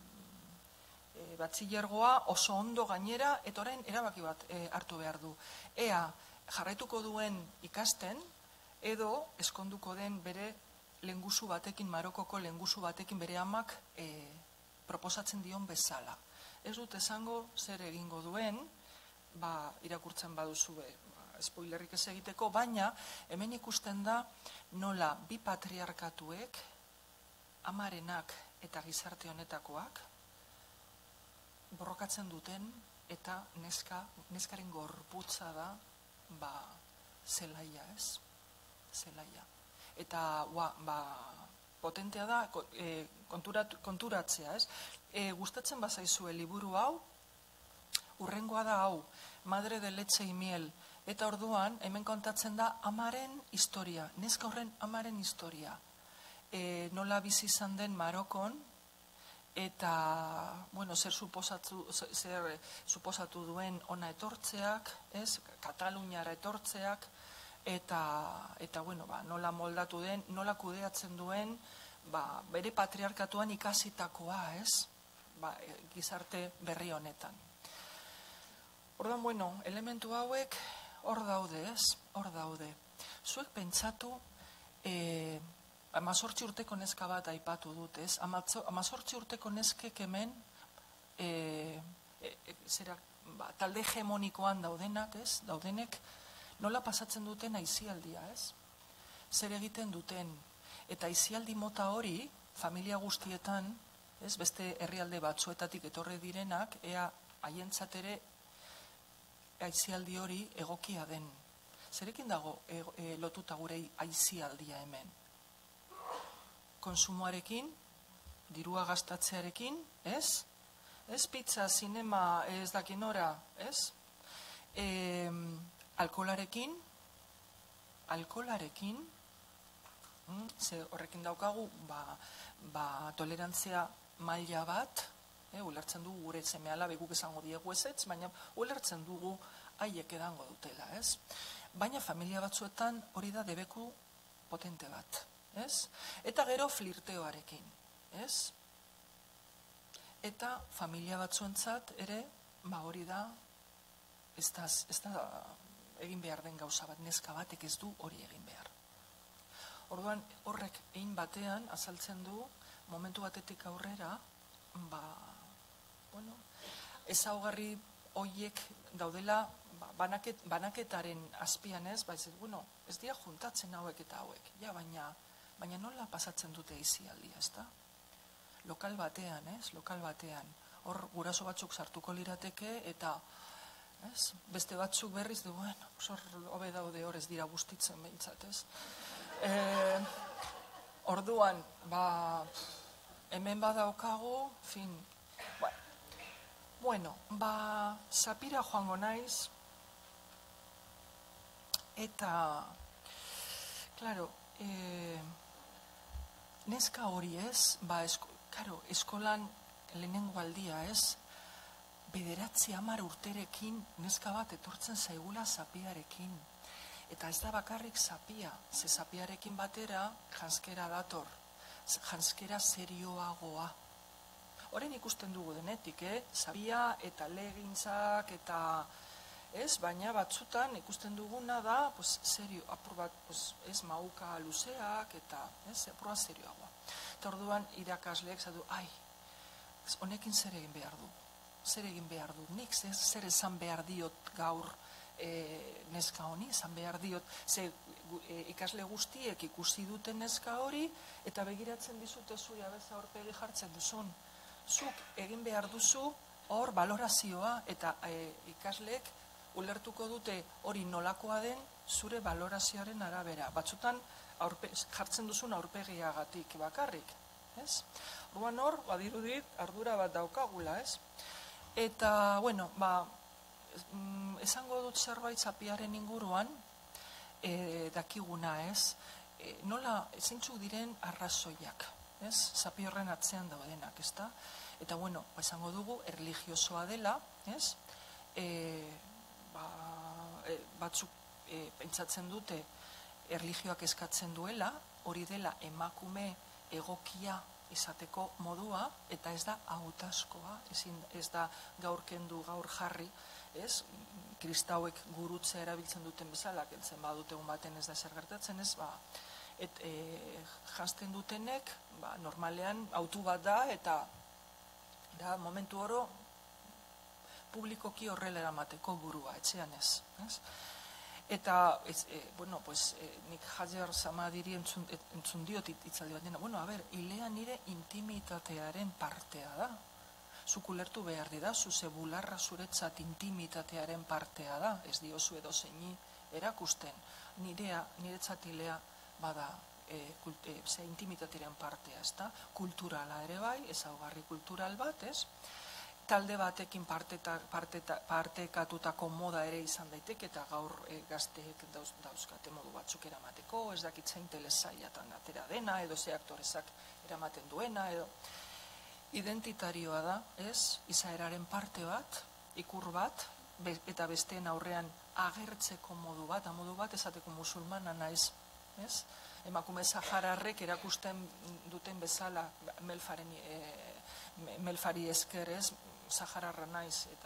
e, batxilergoa oso ondo gainera, eta orain erabaki bat e, hartu behar du. Ea jarraituko duen ikasten, edo eskonduko den bere lengusu batekin, Marokoko lengusu batekin bere amak e, proposatzen dion bezala. Ez dut esango zer egingo duen, ba, irakurtzen baduzu be, ba, spoilerrik ez egiteko, baina hemen ikusten da nola bi patriarkatuek, amarenak eta gizarte honetakoak, borrokatzen duten eta neska, neskaren gorputza da ba, zelaia, ez? Zelaia. Eta ua, ba, potentea da e, konturat, konturatzea, ez? E, gustatzen bazaizue liburu hau, urrengoa da hau, Madre de leche y miel, eta orduan hemen kontatzen da amaren historia, neska horren amaren historia. E, nola bizi izan den Marokon, eta bueno, zer suposatu, zer suposatu duen ona etortzeak, ez? Kataluniara etortzeak, eta, eta bueno, ba, nola moldatu den, nola kudeatzen duen, ba, bere patriarkatuan ikasitakoa, ez? Ba, gizarte berri honetan. Orduan, bueno, elementu hauek hor daude, ez? Hor daude. Zuek pentsatu, e, amazortzi urteko neska bat aipatu dut, ez? Amazortzi urteko neskek hemen, e, e, zera, ba, talde hegemonikoan daudenak, ez? Daudenek, nola pasatzen duten aisialdia, ez? Zer egiten duten. Eta aisialdi mota hori, familia guztietan, ez? Beste herrialde batzuetatik etorri direnak, ea haientzat ere aisialdi hori egokia den. Zerekin dago e, e, lotuta gure aisialdia hemen? Konsumoarekin, dirua gastatzearekin, ez? Ez pizza, sinema, ez dakinora, ez? E, alkolarekin, alkolarekin, mm, ze horrekin daukagu, ba, ba tolerantzia maila bat, E, ulertzen dugu gure seme-alabe guk esango diegu ezetz, baina ulertzen dugu haiek edango dutela, ez? Baina familia batzuetan hori da debeku potente bat, ez? Eta gero flirteoarekin, ez? Eta familia batzuentzat ere, ba hori da, ez da, ez da egin behar den gauza bat, neska batek ez du hori egin behar. Orduan horrek egin batean azaltzen du, momentu batetik aurrera, ba, bueno, ezaugarri horiek daudela ba, banaket, banaketaren azpian, ez, ba, ez, bueno, ez dira juntatzen hauek eta hauek, ja, baina, baina nola pasatzen dute aisialdia, ez da? Lokal batean, ez, lokal batean, hor guraso batzuk sartuko lirateke, eta, ez, beste batzuk berriz du, bueno, hor hobe daude hor ez dira bustitzen behintzat, ez? E, orduan, ba, hemen badaukagu, fin, bueno, bueno, ba, Zapira joango naiz, eta, claro, e, neska hori ez, ba, esko, claro, eskolan lehenengo aldia ez, bederatzi hamar urterekin neska bat etortzen zaigula Zapiarekin. Eta ez da bakarrik Zapia, ze Zapiarekin batera janskera dator, janskera serioagoa. Horren ikusten dugu denetik, eh? Zapia eta legintzak eta ez, baina batzutan ikusten duguna da, pues, serio, apur bat, pues, ez mauka luzeak eta ez, apur bat serioagoa. Eta orduan irakasleek zatu, ai, honekin zer egin behar du, zer egin behar du, nik zer, zer esan behar diot gaur e, neska honi, esan behar diot, ze e, ikasle guztiek ikusi duten neska hori, eta begiratzen dizute zuri abeza aurpegi jartzen duzun. Zuk egin behar duzu hor balorazioa eta e, ikasleek ulertuko dute hori nolakoa den zure balorazioaren arabera. Batzutan aurpe, jartzen duzun aurpegiagatik bakarrik, ez? Orduan hor, badirudit, ardura bat daukagula, ez? Eta, bueno, ba, esango dut zerbait zapiaren inguruan, e, dakiguna ez, e, nola zeintzuk diren arrazoiak, ez? Zapi horren atzean daudenak, ezta? Eta bueno, esango dugu, erlijiosoa dela, ez? E, ba, e, batzuk e, pentsatzen dute erlijioak eskatzen duela, hori dela emakume egokia izateko modua, eta ez da hautaskoa, ez da gaur kendu, gaur jarri, ez? Kristauek gurutzea erabiltzen duten bezala, kentzen badut egun baten ez da zer gertatzen, ez? Ba, et, e, janzten dutenek, ba, normalean autu bat da, eta da, momentu oro publikoki horrela eramateko burua, etxean ez, ez? Eta, ez, e, bueno, pues, e, nik Hajar Samadiri entzun, entzun diot itzaldi bat dena, bueno, a ber, ilea nire intimitatearen partea da. Zuk ulertu behar dira, zuze bularra zuretzat intimitatearen partea da, ez diozu edo zeini erakusten. Nirea, niretzat ilea bada e, kult, e, ze intimitatearen partea, ez da? Kulturala ere bai, ezaugarri kultural bat, ez? Talde batekin partekatutako moda ere izan daiteke, eta gaur e, gazteek dauz, dauzkate modu batzuk eramateko, ez dakitzein telesaiatan atera dena, edo ze aktorezak eramaten duena, edo identitarioa da, ez, izaeraren parte bat, ikur bat, be, eta besteen aurrean agertzeko modu bat, modu bat esateko musulmana naiz, ez? Emakume sahararrek erakusten duten bezala melfaren, e, melfari esker, ez, sahararra naiz, eta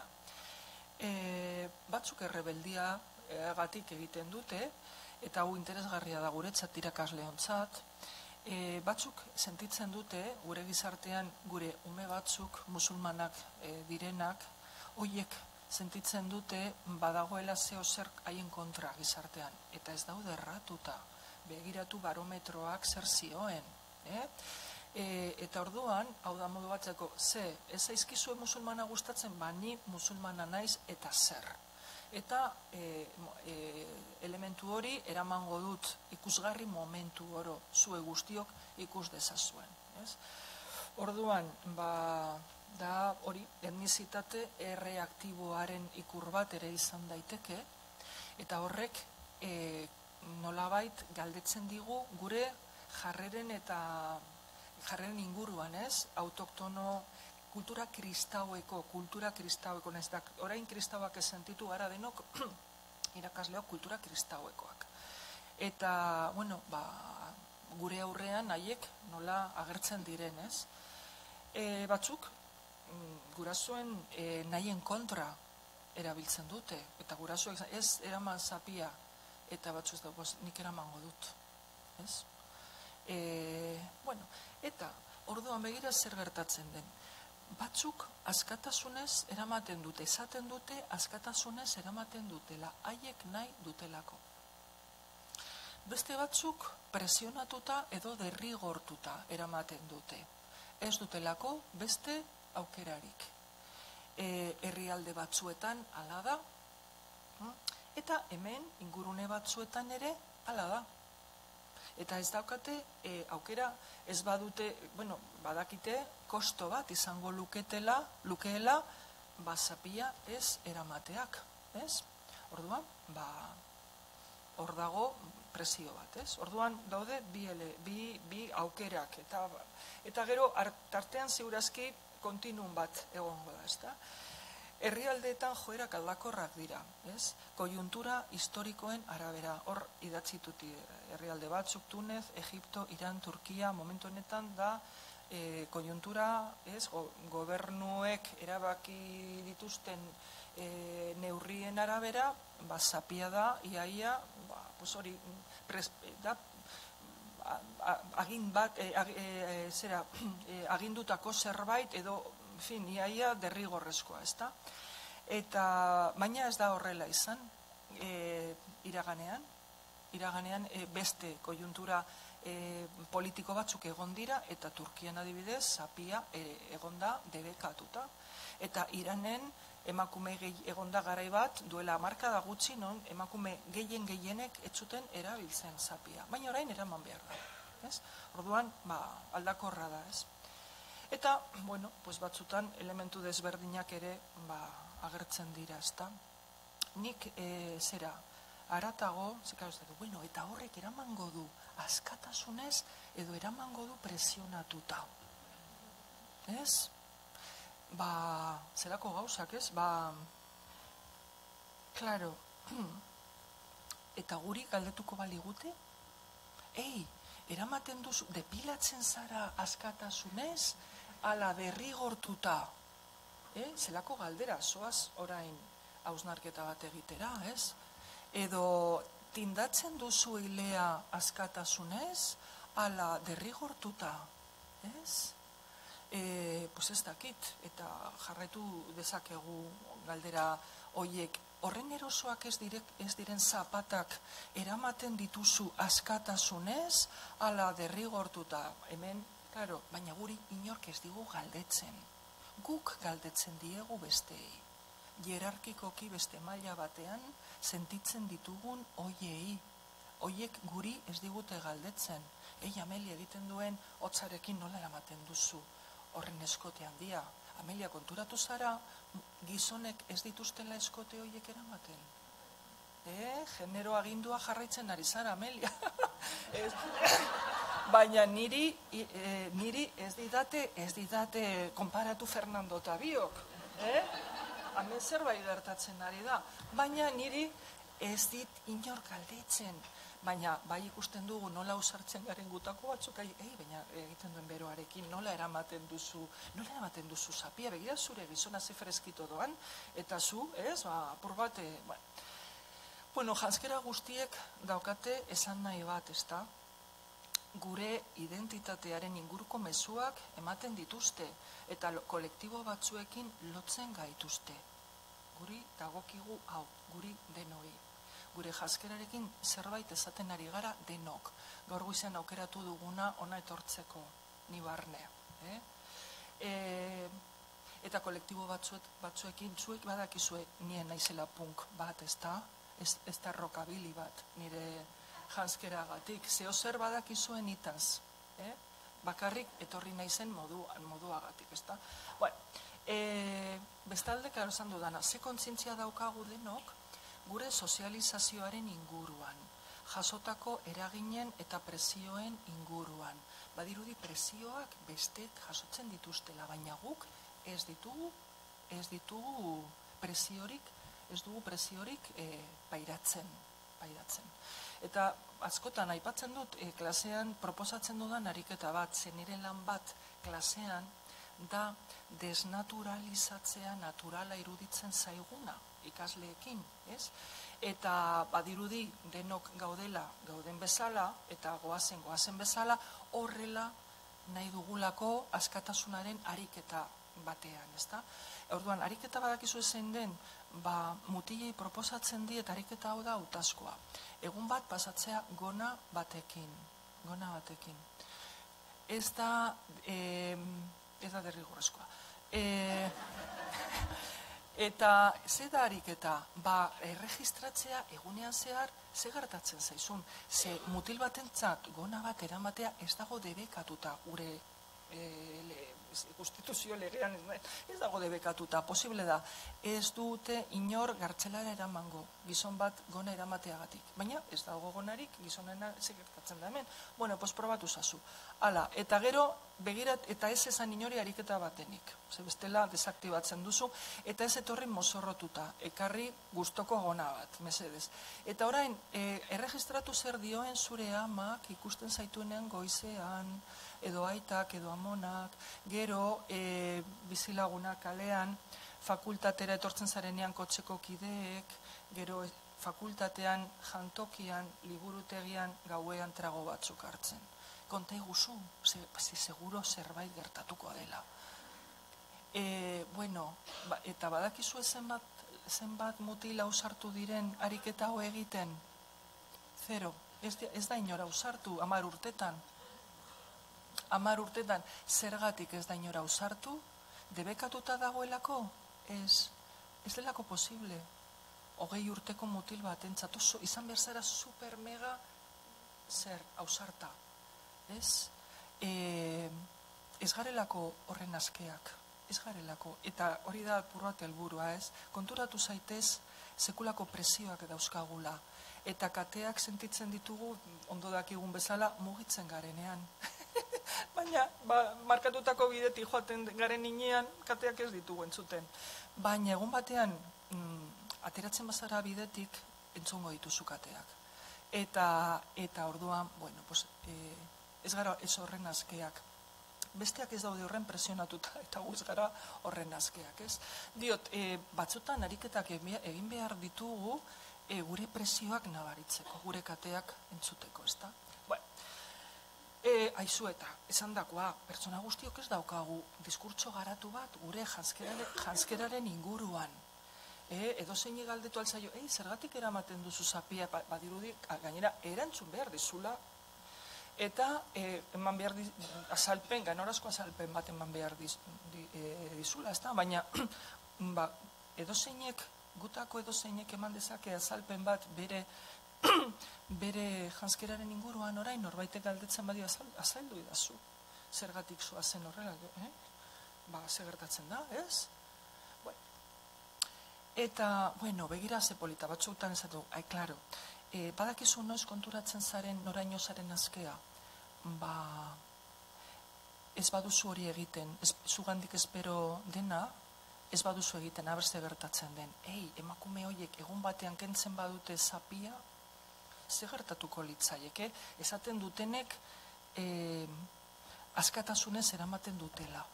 e, batzuk errebeldia gatik egiten dute, eta hau interesgarria da guretzat irakasleontzat. E, batzuk sentitzen dute, gure gizartean, gure ume batzuk, musulmanak e, direnak, hoiek sentitzen dute badagoela zeo zer haien kontra gizartean, eta ez daude erratuta, begiratu barometroak zer zioen, eh? E, eta orduan, hau da modu batzeko, ze, ez zaizkizue musulmana gustatzen, ba ni musulmana naiz eta zer. Eta e, e, elementu hori eramango dut ikusgarri momentu oro zue guztiok ikus dezazuen. Ez? Orduan, ba, da hori etnizitate erreaktiboaren ikur bat ere izan daiteke, eta horrek e, nolabait galdetzen digu gure jarreren eta jarreren inguruan, ez? Autoktono kultura kristaueko, kultura kristaueko, ez da, orain kristauak esentitu gara denok, irakasleok kultura kristauekoak. Eta, bueno, ba, gure aurrean haiek nola agertzen diren, ez? E, batzuk, gurasoen e, nahien kontra erabiltzen dute, eta gurasoek ez eraman zapia, eta batzuz da, nik eramango dut, ez? E, bueno, eta orduan begira zer gertatzen den. Batzuk askatasunez eramaten dute, esaten dute askatasunez eramaten dutela, haiek nahi dutelako. Beste batzuk presionatuta edo derrigortuta eramaten dute. Ez dutelako beste aukerarik. E, herrialde batzuetan hala da, eta hemen ingurune batzuetan ere hala da. Eta ez daukate e, aukera, ez badute, bueno, badakite, kosto bat izango luketela, lukeela, bazapia ez eramateak, ez? Orduan, ba, hor dago presio bat, ez? Orduan daude bi, ele, bi, bi aukerak, eta, eta gero tartean ziurazki kontinun bat egongo da, ez da? Herrialdeetan joerak aldakorrak dira, ez? Kojuntura historikoen arabera, hor idatzituti herrialde batzuk, Tunez, Egipto, Iran, Turkia, momentu honetan da e, kojuntura, ez? Go, gobernuek erabaki dituzten e, neurrien arabera, ba, zapia da, iaia, ba, pues hori, pres, da, agin bat, e, ag, e, zera, e, agindutako zerbait edo, en fin, iaia derrigorrezkoa, ez da? Eta, baina ez da horrela izan, e, iraganean, iraganean e, beste kojuntura e, politiko batzuk egon dira, eta Turkian adibidez, zapia e, egon da debekatuta. Eta Iranen emakume egon da garai bat, duela hamarkada gutxi, non emakume gehien gehienek ez zuten erabiltzen zapia. Baina orain eraman behar da, ez? Orduan, ba, aldakorra da, ez? Eta, bueno, pues batzutan elementu desberdinak ere ba, agertzen dira, ezta? nik e, zera, aratago, zeka ez dut, bueno, eta horrek eramango du askatasunez edo eramango du presionatuta. Ez? Ba, zerako gauzak, ez? Ba, klaro, eta guri galdetuko baligute, ei, eramaten duzu, depilatzen zara askatasunez, ala derrigortuta, eh? Zelako galdera, zoaz orain hausnarketa bat egitera, ez? Edo tindatzen duzu hilea askatasunez, ala derrigortuta, ez? E, pues ez dakit, eta jarraitu dezakegu galdera hoiek, horren erosoak ez, direk, ez diren zapatak eramaten dituzu askatasunez, ala derrigortuta, hemen, claro, baina guri inork ez digu galdetzen. Guk galdetzen diegu bestei. Hierarkikoki beste maila batean sentitzen ditugun hoiei. Hoiek guri ez digute galdetzen. Ei, Amelia egiten duen hotzarekin nola eramaten duzu horren eskote handia. Amelia, konturatu zara, gizonek ez dituztela eskote hoiek eramaten. Eh, genero agindua jarraitzen ari zara, Amelia. ez, baina niri, e, niri ez didate, ez didate konparatu Fernando eta biok. Eh? Hemen zerbait gertatzen ari da. Baina niri ez dit inor galdetzen. Baina bai ikusten dugu nola usartzen garen gutako batzuk, ei, baina egiten duen beroarekin, nola eramaten duzu, nola eramaten duzu zapia, begira zure gizona ze freskito doan, eta zu, ez, ba, apur bat, e, ba. Bueno, janzkera guztiek daukate esan nahi bat, ezta? Gure identitatearen inguruko mezuak ematen dituzte, eta kolektibo batzuekin lotzen gaituzte. Guri dagokigu hau, guri denoi. Gure janzkerarekin zerbait esaten ari gara denok. Gaur goizean aukeratu duguna ona etortzeko, ni barne. Eh? E, eta kolektibo batzuet, batzuekin, zuek badakizue nien naizela punk bat, ez da? Ez, ez da rokabili bat, nire janzkeragatik. Zeo zer badakizuen itaz. Eh? Bakarrik etorri naizen modu, moduagatik, ez da? Bueno, e, bestalde, karo esan dudana, ze kontzientzia daukagu denok, gure sozializazioaren inguruan, jasotako eraginen eta presioen inguruan. Badirudi presioak bestek jasotzen dituztela, baina guk ez ditugu, ez ditugu presiorik, ez dugu presiorik e, pairatzen, pairatzen. Eta askotan aipatzen dut, e, klasean proposatzen dudan ariketa bat, zen nire lan bat klasean, da desnaturalizatzea naturala iruditzen zaiguna ikasleekin, ez? Eta badirudi denok gaudela, gauden bezala, eta goazen, goazen bezala, horrela nahi dugulako askatasunaren ariketa batean, ezta? Orduan, ariketa badakizu ezein den, ba, mutilei proposatzen di, eta ariketa hau da hautazkoa. Egun bat pasatzea gona batekin, gona batekin. Ez da, e, ez da derrigorrezkoa. E, Eta ze da ariketa, ba, erregistratzea egunean zehar ze gertatzen zaizun. Ze mutil batentzat gona bat eramatea ez dago debekatuta gure e, le, konstituzio legean ez dago debekatuta, posible da. Ez dute inor gartzelara eramango, gizon bat gona eramateagatik. Baina ez dago gonarik gizonena ze gertatzen da hemen. Bueno, pues probatu zazu. Hala, eta gero begirat, eta ez esan inori ariketa batenik. Ze bestela desaktibatzen duzu, eta ez etorri mozorrotuta, ekarri gustoko gona bat, mesedez. Eta orain, e, erregistratu zer dioen zure amak ikusten zaituenean goizean, edo aitak, edo amonak, gero e, bizilagunak kalean, fakultatera etortzen zarenean kotxeko kideek, gero fakultatean, jantokian, liburutegian, gauean trago batzuk hartzen. Konta iguzu, ze, ze seguro zerbait gertatuko dela. E, bueno, ba, eta badakizu zenbat, zenbat mutil ausartu diren ariketa hau egiten? Zero, ez, ez da inora ausartu, hamar urtetan. Hamar urtetan, zergatik ez da inora ausartu? Debekatuta dagoelako? Ez, ez delako posible. Hogei urteko mutil bat entzat, oso, izan behar zara super mega zer, ausarta. Ez, e, ez garelako horren askeak, ez garelako. Eta hori da purrat helburua, ez? Konturatu zaitez, sekulako presioak dauzkagula. Eta kateak sentitzen ditugu, ondo dakigun bezala, mugitzen garenean. Baina, ba, markatutako bidetik joaten garen inean, kateak ez ditugu entzuten. Baina, egun batean, mm, ateratzen bazara bidetik, entzongo dituzu kateak. Eta, eta orduan, bueno, pues, eh, ez gara ez horren askeak. Besteak ez daude horren presionatuta, eta guz gara horren askeak, ez? Diot, e, batzutan ariketak egin behar ditugu e, gure presioak nabaritzeko, gure kateak entzuteko, ez da? Bueno, e, aizu eta, esan dakoa, pertsona guztiok ez daukagu diskurtso garatu bat gure janskeraren, janskeraren inguruan. E, edo zein galdetu altzaio, ei, zergatik eramaten duzu zapia, badirudi, gainera, erantzun behar dizula, eta eh, eman behar diz, azalpen, ganorazko azalpen bat eman behar diz, di, e, dizula, ez da? Baina ba, edozeinek, gutako edozeinek eman dezake azalpen bat bere bere janskeraren inguruan orain norbaitek galdetzen badio azal, azaldu idazu. Zergatik zoa zen horrela, eh? Ba, segertatzen da, ez? Bueno. Eta, bueno, begira ze polita, batzuetan ezatu, ai, klaro, E, badakizu noiz konturatzen zaren noraino zaren askea, ba, ez baduzu hori egiten, ez, zugandik espero dena, ez baduzu egiten, aberze gertatzen den. Ei, emakume horiek egun batean kentzen badute zapia, ze gertatuko litzaieke, esaten dutenek e, askatasunez eramaten dutela.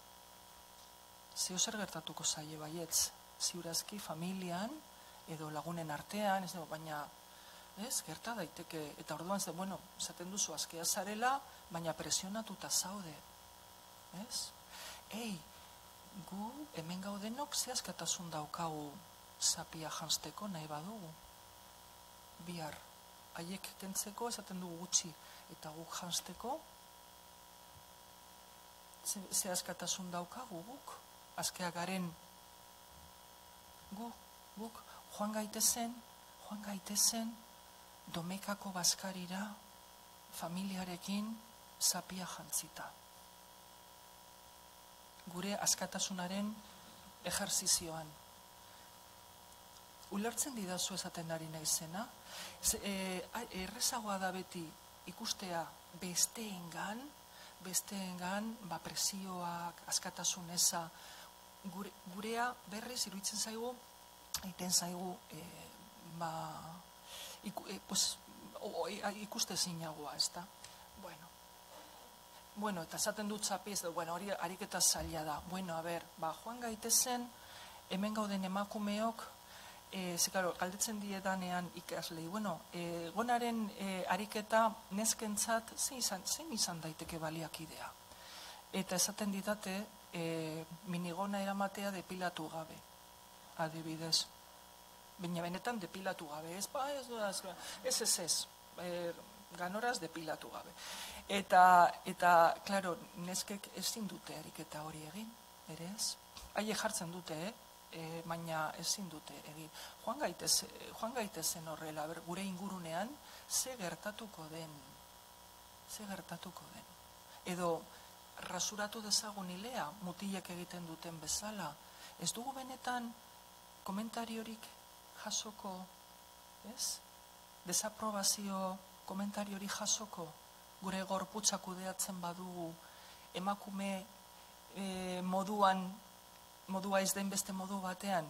Zeo zer gertatuko zaie baietz, ziurazki familian, edo lagunen artean, ez dago, baina ez, gerta daiteke, eta orduan ze, bueno, esaten duzu askea zarela, baina presionatuta zaude, ez? Ei, gu hemen gaudenok ze askatasun daukagu zapia jansteko nahi badugu. Bihar, haiek kentzeko esaten dugu gutxi, eta guk jansteko, ze, ze askatasun daukagu guk, askea garen guk, guk, joan gaitezen, joan gaitezen, Domekako Baskarira familiarekin zapia jantzita. Gure askatasunaren ejerzizioan. Ulertzen didazu esaten ari naizena, e, errezagoa da beti ikustea besteengan, besteengan ba, presioak, askatasun eza, gure, gurea berriz iruditzen zaigu, egiten zaigu, e, ba, Iku, eh, pues, o, o, ikuste zinagoa, ez da? Bueno. Bueno, eta esaten dut zapiz, bueno, hori ariketa zaila da. Bueno, a ber, ba, joan gaitezen, hemen gauden emakumeok, eh, ze, claro, galdetzen diedanean ikaslei, bueno, eh, gonaren eh, ariketa neskentzat zein izan, zein izan daiteke baliakidea. Eta esaten ditate, eh, minigona eramatea depilatu gabe, adibidez. Baina benetan depilatu gabe, ez, ba, ez, ez, ez, ez, e, ganoraz depilatu gabe. Eta, eta, klaro, neskek ezin dute ariketa hori egin, ere ez? Haie jartzen dute, eh? E, baina ezin dute egin. Joan gaitez, joan gaitezen horrela, ber, gure ingurunean, ze gertatuko den, ze gertatuko den. Edo, rasuratu dezagun ilea, mutilek egiten duten bezala, ez dugu benetan komentariorik jasoko, ez? Desaprobazio komentariori jasoko, gure gorputza kudeatzen badugu, emakume e, moduan, modua ez den beste modu batean,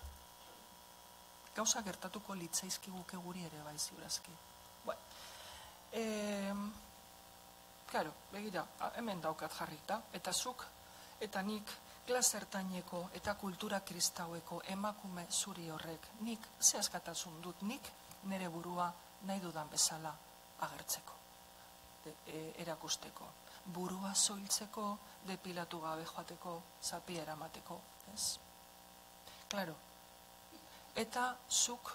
gauza gertatuko litzaizkiguke guri ere bai ziurazki. Bueno, e, claro, begira, hemen daukat jarrita, eta zuk, eta nik, klase ertaineko eta kultura kristaueko emakume zuri horrek, nik ze askatasun dut, nik nire burua nahi dudan bezala agertzeko, de, e, erakusteko. Burua zoiltzeko, depilatu gabe joateko, zapia eramateko, ez? Claro, eta zuk,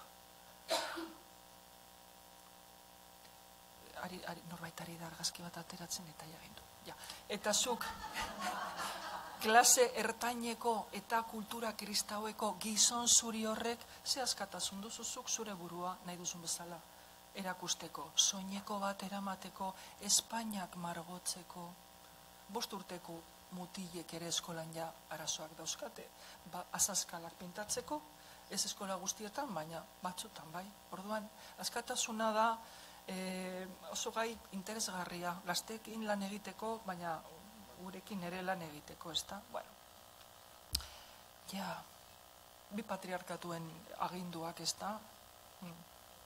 ari, ari, norbaitari da argazki bat ateratzen eta jagindu. Ja. Eta zuk, klase ertaineko eta kultura kristaueko gizon zuri horrek ze askatasun duzuzuk zure burua nahi duzun bezala erakusteko, soineko bat eramateko, Espainiak margotzeko, bost urteko mutilek ere eskolan ja arazoak dauzkate. Ba, azazkalak pintatzeko, ez eskola guztietan, baina batzutan, bai. Orduan, askatasuna da e, oso gai interesgarria, gazteekin lan egiteko, baina gurekin ere lan egiteko, ez da? Bueno, ja, bi patriarkatuen aginduak, ez da? Hmm.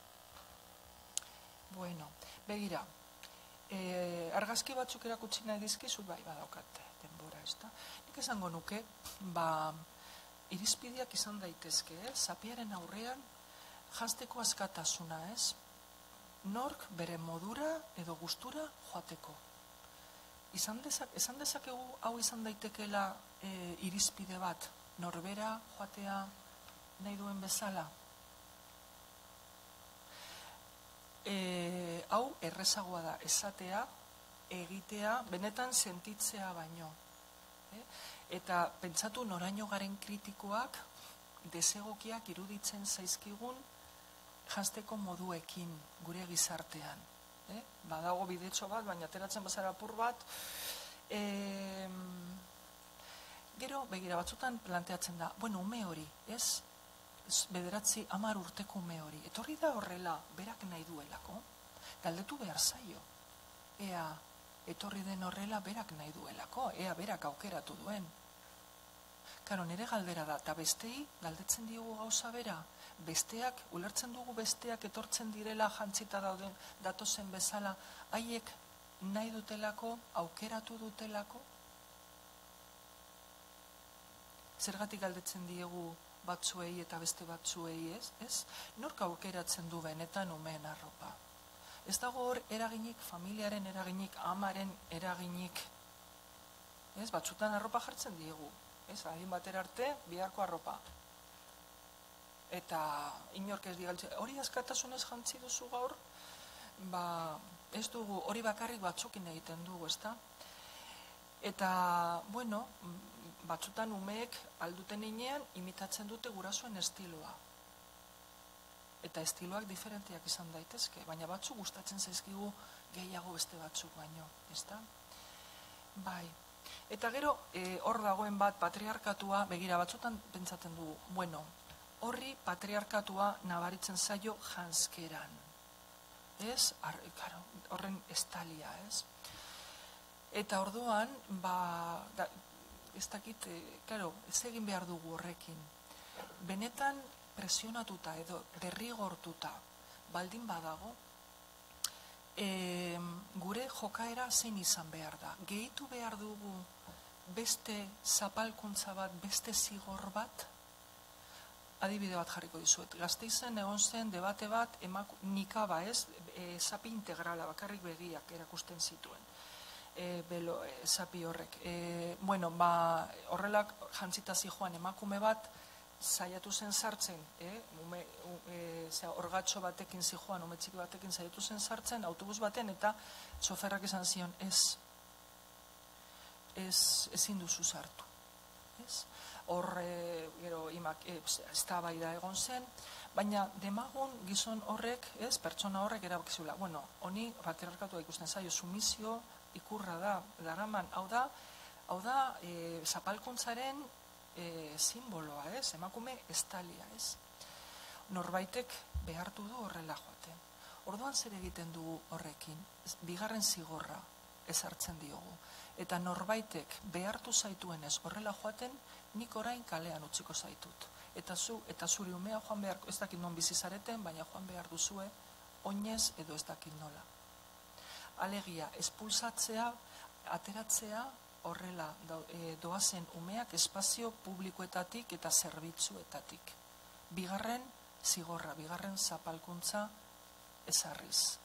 Bueno, begira, e, argazki batzuk erakutsi nahi dizkizut, bai, badaukat denbora, ez da? Nik esango nuke, ba, irizpideak izan daitezke, ez? Zapiaren aurrean janzteko askatasuna, ez? Nork bere modura edo gustura joateko. Izan dezak, esan dezakegu hau izan daitekeela e, irizpide bat, norbera joatea nahi duen bezala. E, hau errezagoa da esatea, egitea, benetan sentitzea baino. E? Eta pentsatu noraino garen kritikoak desegokiak iruditzen zaizkigun janzteko moduekin gure gizartean. Eh? Badago bidetxo bat, baina ateratzen bazara apur bat. E, gero, begira batzutan planteatzen da, bueno, ume hori, ez? ez bederatzi hamar urteko ume hori. Etorri da horrela, berak nahi duelako. Galdetu behar zaio. Ea, etorri den horrela, berak nahi duelako. Ea, berak aukeratu duen. Karo, nire galdera da, eta bestei galdetzen diogu gauza bera. Besteak, ulertzen dugu besteak etortzen direla jantzita dauden datozen bezala, haiek nahi dutelako, aukeratu dutelako? Zergatik galdetzen diegu batzuei eta beste batzuei, ez? ez? Nork aukeratzen du benetan umeen arropa? Ez dago hor eraginik, familiaren eraginik, amaren eraginik, ez? Batzutan arropa jartzen diegu, ez? Adin batera arte, biharko arropa. Eta inork ez digaltzen, hori askatasunez jantzi duzu gaur, ba, ez dugu, hori bakarrik batzukin egiten dugu, ezta? Eta, bueno, batzutan umeek alduten inean imitatzen dute gurasoen estiloa. Eta estiloak diferenteak izan daitezke, baina batzuk gustatzen zaizkigu gehiago beste batzuk baino, ezta? Bai. Eta gero, e, hor dagoen bat patriarkatua, begira, batzutan pentsatzen dugu, bueno, horri patriarkatua nabaritzen zaio janzkeran. Ez? Ar, karo, horren estalia, ez? Eta orduan, ba, da, ez dakit, e, karo, ez egin behar dugu horrekin. Benetan presionatuta edo derrigortuta baldin badago, e, gure jokaera zein izan behar da. Gehitu behar dugu beste zapalkuntza bat, beste zigor bat, adibide bat jarriko dizuet. Gasteizen egon zen debate bat emaku, nikaba, ez? E, zapi integrala, bakarrik begiak erakusten zituen. E, belo, e, zapi horrek. E, bueno, ba, horrelak jantzita zijoan emakume bat, saiatu zen sartzen, eh? ume, e, zera, orgatxo batekin zijoan, ume txiki batekin saiatu zen sartzen, autobus baten, eta txoferrak esan zion, ez, ez, ezin duzu sartu. Ez? Hor, e, gero, imak, e, ez da bai da egon zen, baina demagun gizon horrek, ez, pertsona horrek erabakizula. Bueno, honi patriarkatua ikusten zaio, sumizio ikurra da, daraman, hau da, hau da, e, zapalkuntzaren e, simboloa, ez, emakume estalia, ez. Norbaitek behartu du horrela joaten. Orduan zer egiten dugu horrekin, bigarren zigorra ezartzen diogu. Eta norbaitek behartu zaituenez horrela joaten, nik orain kalean utziko zaitut. Eta zu, eta zuri umea joan behar, ez dakit non bizi zareten, baina joan behar duzue, oinez edo ez dakit nola. Alegia, espulsatzea, ateratzea, horrela do, e, doazen umeak espazio publikoetatik eta zerbitzuetatik. Bigarren zigorra, bigarren zapalkuntza ezarriz.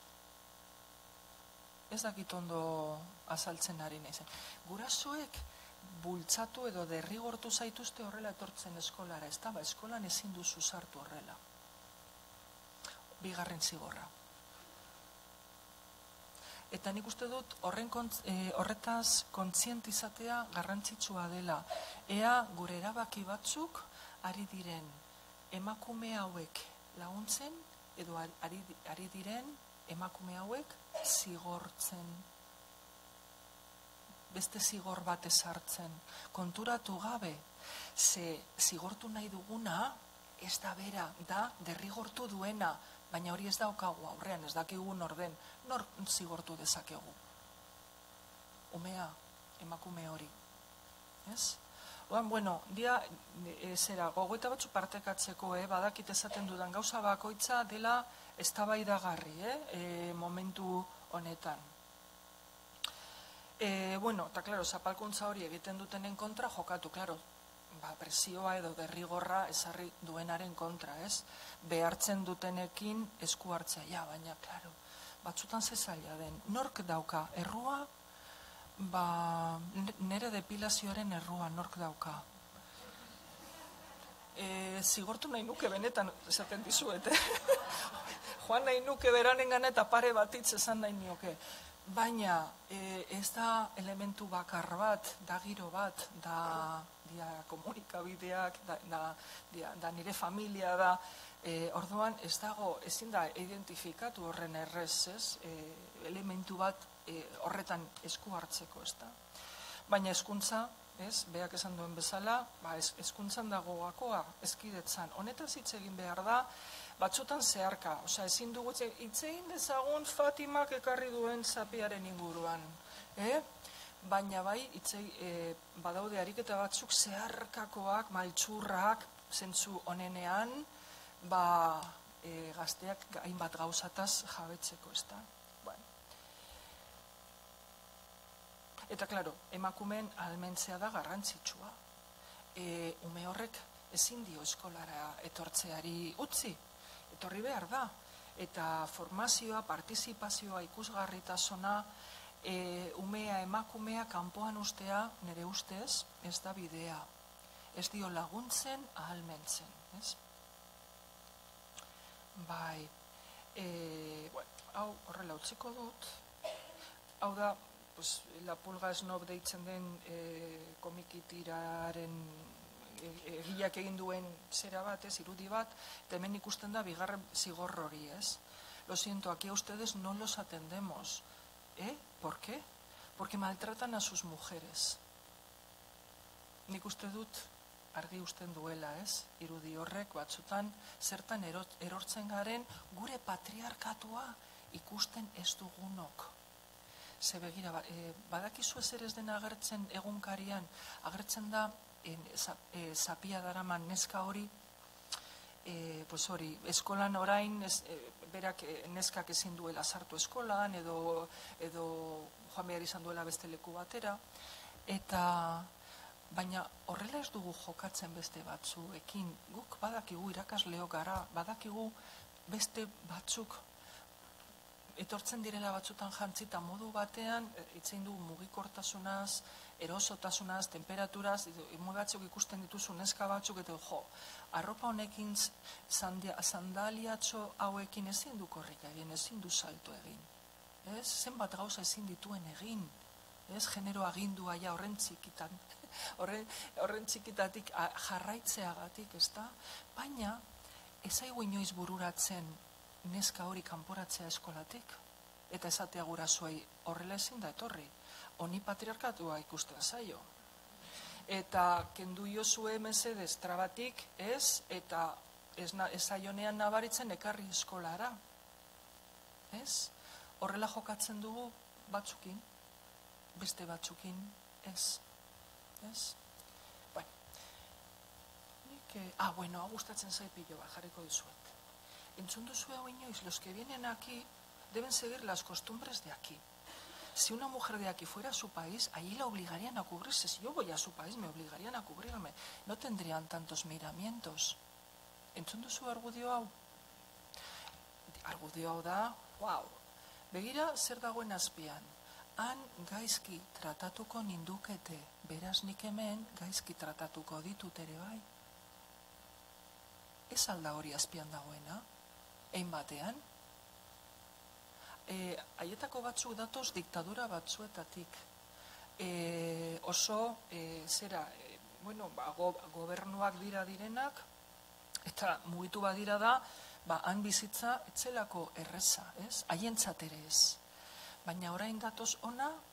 Ez dakit ondo azaltzen ari naizen. Gurasoek bultzatu edo derrigortu zaituzte horrela etortzen eskolara, ez da, ba, eskolan ezin duzu sartu horrela. Bigarren zigorra. Eta nik uste dut horren kontz, e, horretaz kontzientizatea garrantzitsua dela. Ea gure erabaki batzuk ari diren emakume hauek laguntzen edo ari, ari diren emakume hauek zigortzen. beste zigor bat ezartzen, konturatu gabe, ze zigortu nahi duguna, ez da bera, da derrigortu duena, baina hori ez daukagu aurrean, ez dakigu nor den, nor zigortu dezakegu. Umea, emakume hori, ez? Oan, bueno, dia, e, zera, gogoeta batzu partekatzeko, eh? Badakit esaten dudan gauza bakoitza dela eztabaidagarri, eh? E, momentu honetan. E, bueno, eta klaro, zapalkuntza hori egiten dutenen kontra jokatu, klaro, ba, presioa edo derrigorra ezarri duenaren kontra, ez? Behartzen dutenekin esku hartzea, ja, baina, klaro, batzutan zezaila den. Nork dauka, errua, ba, nere depilazioaren errua nork dauka. E, zigortu nahi nuke benetan, esaten dizuet, eh? Joan nahi nuke beranengana eta pare batitz esan nahi nioke. Baina e, ez da elementu bakar bat, da giro bat, da dia komunikabideak, da, da, dia, da nire familia da, e, orduan ez dago, ezin da identifikatu horren errez, ez? E, elementu bat e, horretan esku hartzeko, ez da. Baina hezkuntza, ez, beak esan duen bezala, ba, hezkuntzan dago gakoa, ezkidetzan. Honetaz hitz egin behar da, batzutan zeharka, osea, ezin dugu hitz egin dezagun Fatimak ekarri duen zapiaren inguruan, eh? Baina bai, itzei, e, badaude ariketa batzuk zeharkakoak, maltsurrak, zentzu honenean, ba, e, gazteak hainbat gauzataz jabetzeko, ez da. Bueno. Eta, klaro, emakumeen ahalmentzea da garrantzitsua. E, ume horrek ezin dio eskolara etortzeari utzi, etorri behar da. Eta formazioa, partizipazioa, ikusgarritasuna, E, umea, emakumea, kanpoan ustea, nire ustez, ez da bidea. Ez dio laguntzen, ahalmentzen, ez? Bai, e, bueno, hau horrela utziko dut. Hau da, pues, La Pulga Snob deitzen den e, komikitiraren egileak egin duen zera bat, ez, irudi bat, eta hemen ikusten da bigarren zigor hori, ez? Lo siento, aquí a ustedes no los atendemos. ¿Eh? ¿Por qué? Porque maltratan a sus mujeres. Nik uste dut argi usten duela, ez? Irudi horrek batzutan zertan erortzen garen gure patriarkatua ikusten ez dugunok. Ze begira, e, badakizu ezer ez dena agertzen egunkarian, agertzen da e, e, zapia daraman neska hori, E, pues hori, eskolan orain ez, e, berak e, neskak ezin duela sartu eskolan edo, edo joan behar izan duela beste leku batera, eta baina horrela ez dugu jokatzen beste batzuekin, guk badakigu irakasleo gara, badakigu beste batzuk etortzen direla batzutan jantzita modu batean, itzein du mugikortasunaz, erosotasunaz, temperaturaz, imo batzuk ikusten dituzu neska batzuk, eta jo, arropa honekin sandaliatxo hauekin ezin du korrika egin, ezin du salto egin. Ez? Zenbat gauza ezin dituen egin. Ez? Genero agindua ja horren txikitan, horren, horren txikitatik jarraitzeagatik, ez da? Baina, ez aigu inoiz bururatzen neska hori kanporatzea eskolatik, eta esatea gurasoei horrela ezin da etorri. Honi patriarkatua ikusten zaio. Eta kendu jozue mesedez trabatik, ez, eta ez zaionean nabaritzen ekarri eskolara. Ez? Horrela jokatzen dugu batzukin, beste batzukin, ez. Ez? Bueno. Nik, ah, bueno, hau gustatzen zaipillo bat, jarriko dizuet. Entzun duzue hau inoiz, los que vienen aquí deben seguir las costumbres de aquí. Si una mujer de aquí fuera a su país, allí la obligarían a cubrirse. Si yo voy a su país, me obligarían a cubrirme. No tendrían tantos miramientos. Entzun duzu argudio hau? Argudio hau da, wow. Begira zer dagoen azpian. Han gaizki tratatuko nindukete, beraz nik hemen gaizki tratatuko ditut ere bai. Ez alda hori azpian dagoena? Ein batean? E, haietako batzuk datoz diktadura batzuetatik. E, oso, e, zera, e, bueno, ba, go, gobernuak dira direnak, eta mugitu badira da, ba, han bizitza etzelako erreza, ez? Haientzat ere ez. Baina orain datoz ona,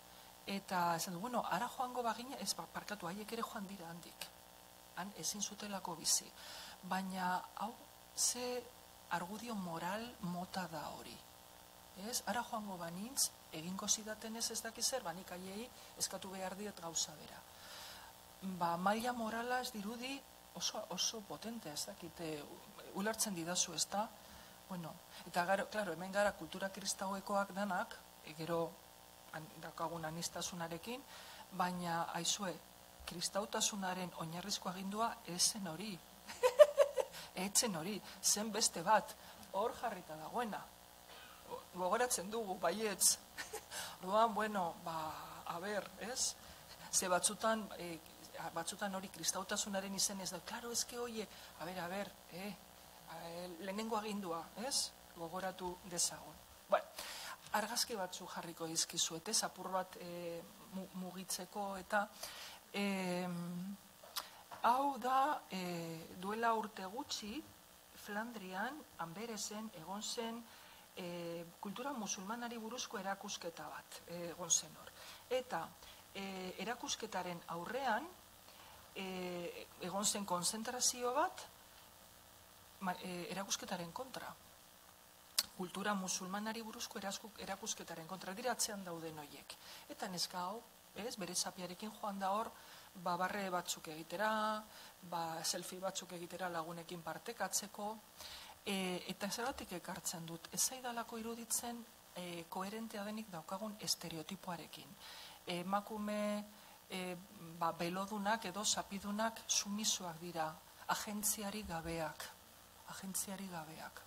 Eta esan du, bueno, ara joango bagina, ez parkatu, haiek ere joan dira handik. Han ezin zutelako bizi. Baina, hau, ze argudio moral mota da hori. Ez, ara joango banintz, egingo zidaten ez ez dakizer, banik aiei eskatu behar diet gauza bera. Ba, maila morala ez dirudi oso, oso potente, ez dakite, ulertzen didazu, ez da? Bueno, eta gero, klaro, hemen gara kultura kristauekoak danak, e, gero daukagun anistasunarekin, baina aizue, kristautasunaren oinarrizko agindua ezen hori. Etzen hori, zen beste bat, hor jarrita dagoena. Gogoratzen dugu, baietz. Orduan, bueno, ba, a ber, ez? Ze batzutan, e, batzutan hori kristautasunaren izen ez da, klaro, ezke hoie, a ber, a ber, eh, lehenengo agindua, ez? Gogoratu dezagun. Bueno, argazki batzu jarriko dizkizuet, ez? Apur bat e, mugitzeko eta e, hau da e, duela urte gutxi Flandrian, Anberezen, egon zen e, kultura musulmanari buruzko erakusketa bat e, egon zen hor. Eta e, erakusketaren aurrean e, egon zen konzentrazio bat ma, e, erakusketaren kontra. Kultura musulmanari buruzko erakusketaren kontra diratzean dauden horiek. Eta neska hau, ez, bere zapiarekin joan da hor, ba, barre batzuk egitera, ba, selfie batzuk egitera lagunekin partekatzeko, e, eta zeratik ekartzen dut, ez zaidalako iruditzen e, koherentea denik daukagun estereotipoarekin. Emakume e, ba, belodunak edo zapidunak sumisoak dira, agentziari gabeak, agentziari gabeak.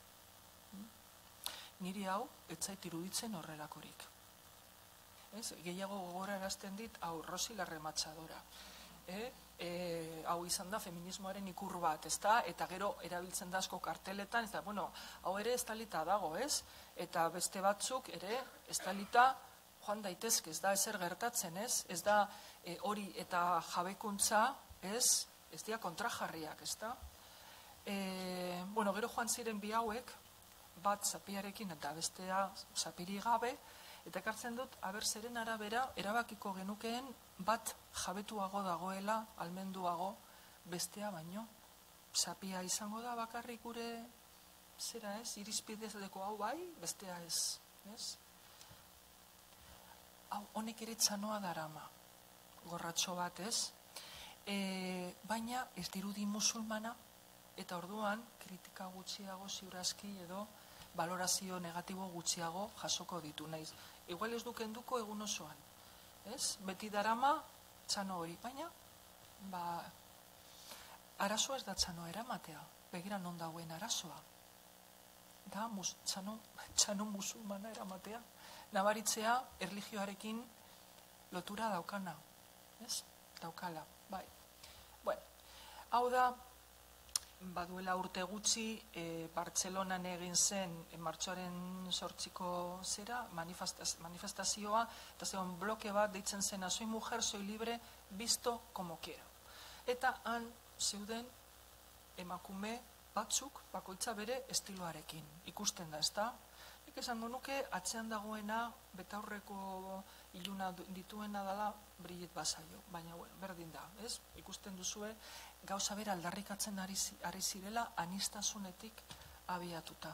Niri hau, ez zait iruditzen horrelakorik. Ez, gehiago gogora erazten dit, hau, Rosi la rematxadora. E, e, hau izan da feminismoaren ikur bat, ez da? Eta gero erabiltzen da asko karteletan, ez da, bueno, hau ere ez talita dago, ez? Eta beste batzuk ere ez talita joan daitezke, ez da ezer gertatzen, ez? Ez da e, hori eta jabekuntza, ez? Ez dira kontrajarriak, ez da? E, bueno, gero joan ziren bi hauek, bat zapiarekin eta bestea zapiri gabe, eta ekartzen dut, aber zeren arabera, erabakiko genukeen bat jabetuago dagoela, almenduago, bestea baino. Zapia izango da bakarrik gure, zera ez, irizpidez deko hau bai, bestea ez. ez? Hau, honek ere txanoa darama, gorratxo bat ez, e, baina ez dirudi musulmana, eta orduan kritika gutxiago ziurazki edo balorazio negatibo gutxiago jasoko ditu naiz. Igual ez dukenduko egun osoan. Ez? Beti darama txano hori, baina ba, arazoa ez da txano eramatea. Begira non dagoen arazoa. Da mus, txano, txano musulmana eramatea. Nabaritzea erlijioarekin lotura daukana. Ez? Daukala. Bai. Bueno, hau da baduela urte gutxi, e, Bartzelonan egin zen e, martxoaren sortziko zera, manifestaz, manifestazioa, eta zegoen bloke bat deitzen zena, soy mujer, soy libre, visto como quiero. Eta han zeuden emakume batzuk, bakoitza bere estiloarekin. Ikusten da, ez da? Nik esango nuke, atzean dagoena, betaurreko iluna dituena dela, Brigitte Basaio, baina bueno, berdin da, ez? Ikusten duzue, gauza bera aldarrikatzen ari, ari zirela anistasunetik abiatuta.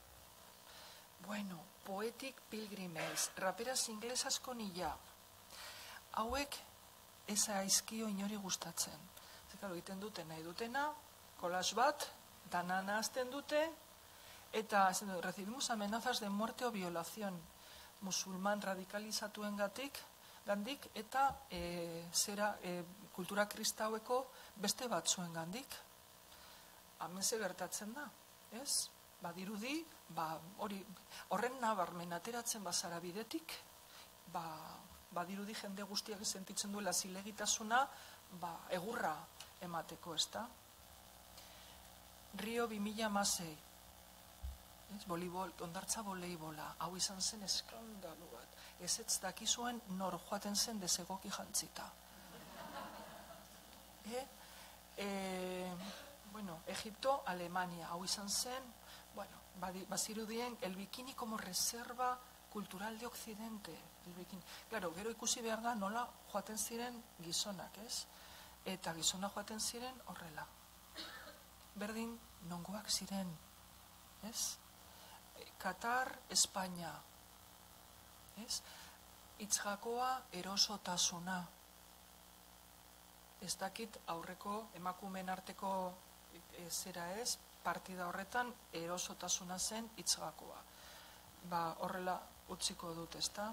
Bueno, poetic pilgrimage, raperas inglesas konilla. Hauek ez aizkio inori gustatzen. Zekaro, egiten dute nahi dutena, kolas bat, danana azten dute, eta recibimos amenazas de muerte o violación musulman radikalizatuen gatik, gandik, eta e, zera e, kultura kristaueko beste batzuen gandik. Hemen ze gertatzen da, ez? Badirudi, ba, hori, horren nabarmen ateratzen bazara bidetik, ba, badirudi jende guztiak sentitzen duela zilegitasuna, ba, egurra emateko, ez da? Rio bi mila hamasei, voleibol, ondartza voleibola, hau izan zen eskandalu bat. Ez ez dakizuen nor joaten zen desegoki jantzita. E, e, bueno, Egipto, Alemania, hau izan zen, bueno, bazirudien, el bikini como reserva cultural de Occidente. Claro, gero ikusi behar da nola joaten ziren gizonak, ez? Eta gizonak joaten ziren horrela. Berdin, nongoak ziren, ez? Katar, Espainia, ez? Itzgakoa erosotasuna. Ez dakit aurreko emakumeen arteko zera ez, partida horretan erosotasuna zen itzgakoa. Ba, horrela utziko dut, ezta?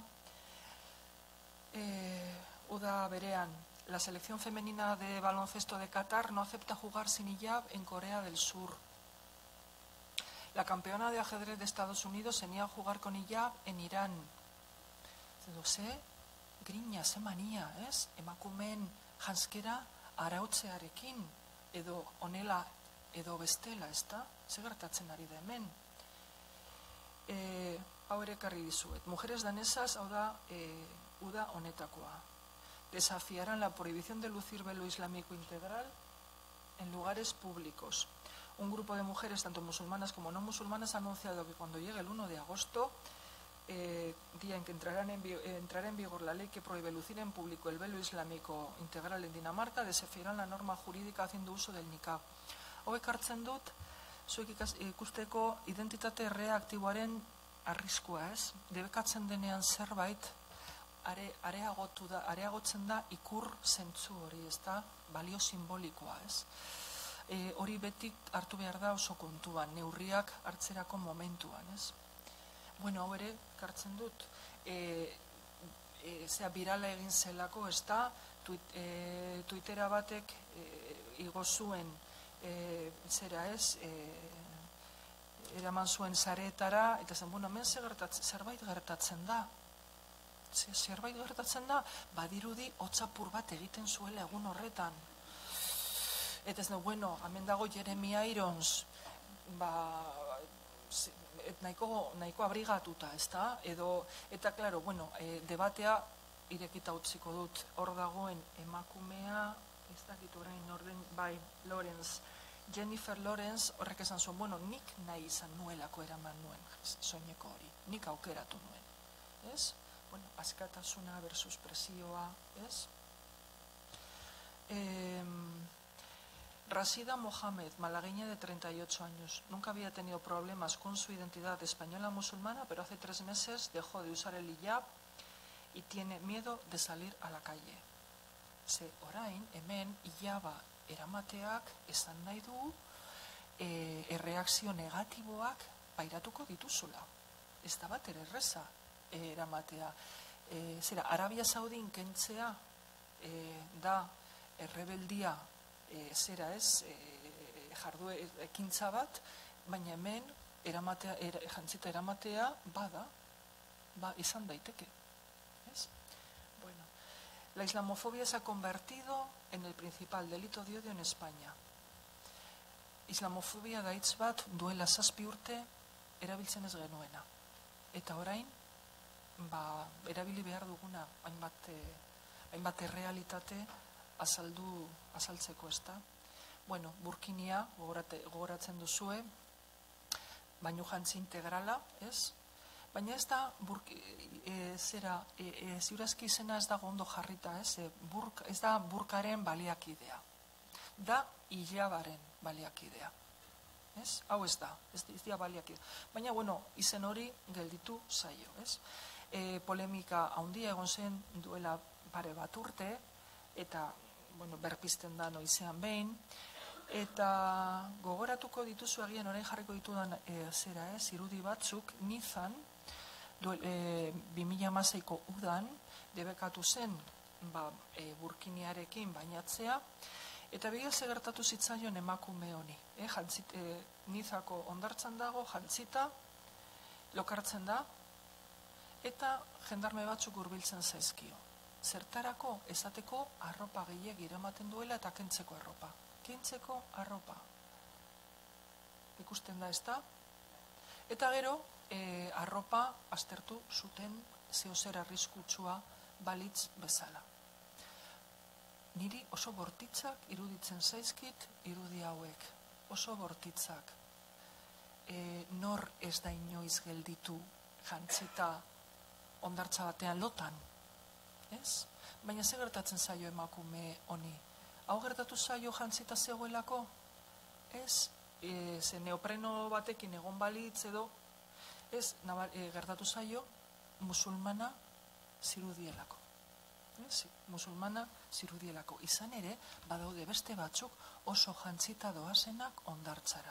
Uda berean, la selección femenina de baloncesto de Qatar no acepta jugar sin hijab en Corea del Sur. La campeona de ajedrez de Estados Unidos se niega a jugar con hijab en Irán. Ze grina, ze mania, ez? Emakumeen janskera arautzearekin, edo onela, edo bestela, ez da? Ze gertatzen ari da hemen. Hau ere ekarri dizuet. Mujeres danesas, hau da, uda honetakoa. Desafiarán la prohibición de lucir velo islámico integral en lugares públicos. Un grupo de mujeres, tanto musulmanas como no musulmanas, ha anunciado que cuando llegue el uno de agosto, Eh, día en que entrarán en, eh, entrará en vigor la ley que prohíbe lucir en público el velo islámico integral en Dinamarca, desafiarán la norma jurídica haciendo uso del niqab. Hauek hartzen dut, zuek ikusteko identitate reaktiboaren arriskua, ez? Debekatzen denean zerbait, are, areagotu da, areagotzen da ikur zentzu hori, ez da? Balio simbolikoa, ez? E, hori betik hartu behar da oso kontuan, neurriak hartzerako momentuan, ez? Bueno, hau ere, kartzen dut, zera birala egin zelako, ez da, Twittera batek igo zuen, zera ez, eraman zuen zaretara, eta zen, bueno, hemen zerbait gertatzen da. Zerbait gertatzen da, badirudi hotzapur bat egiten zuela egun horretan. Eta ez da, bueno, hemen dago Jeremy Irons, ba... nahiko, nahiko abrigatuta, ez da? Edo, eta, klaro, bueno, e, debatea irekita utziko dut. Hor dagoen emakumea, ez dakit orain orden, bai, Lawrence, Jennifer Lawrence, horrek esan zuen, bueno, nik nahi izan nuelako eraman nuen, soineko hori, nik aukeratu nuen, ez? Bueno, askatasuna versus presioa, ez? Eh... Rashida Mohamed, malagueña de treinta y ocho años, nunca había tenido problemas con su identidad española musulmana, pero hace tres meses dejó de usar el hijab y tiene miedo de salir a la calle. Ze orain, hemen, hijaba eramateak esan nahi du e, erreakzio negatiboak pairatuko dituzula. Ez da bat ere erreza e, eramatea. E, zera, Arabia Saudin kentzea e, da errebeldia E, zera ez, e, jardu ekintza bat, baina hemen eramatea, er, jantzita eramatea bada, ba, izan daiteke. ¿Es? Bueno, la islamofobia se ha convertido en el principal delito de odio en España. Islamofobia gaitz bat duela zazpi urte erabiltzen ez genuena. Eta orain, ba, erabili behar duguna hainbat, hainbat errealitate azaldu, azaltzeko, ez da. Bueno, burkinia, gogoratzen duzue, baino jantzi integrala, ez? Baina ez da, burk, e, zera, e, e, ziurazki izena ez dago ondo jarrita, ez? E, burk, ez da burkaren baliakidea. Da hijabaren baliakidea. Ez? Hau ez da, ez dira baliakidea. Baina, bueno, izen hori gelditu zaio, ez? E, polemika handia egon zen duela pare bat urte, eta bueno, berpizten da noizean behin, eta gogoratuko dituzu agian orain jarriko ditudan e, zera ez, irudi batzuk, Nizan, e, bi mila hamaseiko udan, debekatu zen ba, e, burkiniarekin bainatzea, eta begia ze gertatu zitzaion emakume honi. E, jantzit, e, Nizako ondartzan dago, jantzita, lokartzen da, eta jendarme batzuk hurbiltzen zaizkio. Zertarako esateko arropa gehiegi eramaten duela eta kentzeko arropa. Kentzeko arropa. Ikusten da ez da. Eta gero, e, arropa aztertu zuten zehozer arriskutsua balitz bezala. Niri oso bortitzak iruditzen zaizkit irudi hauek. Oso bortitzak. E, nor ez da inoiz gelditu jantzita ondartza batean lotan, ez? Baina ze gertatzen zaio emakume honi? Hau gertatu zaio jantzita zegoelako? Ez, e, ze neopreno batekin egon balitz edo, ez, nabal, e, gertatu zaio musulmana zirudielako. Ez, musulmana zirudielako. Izan ere, badaude beste batzuk oso jantzita doazenak ondartzara.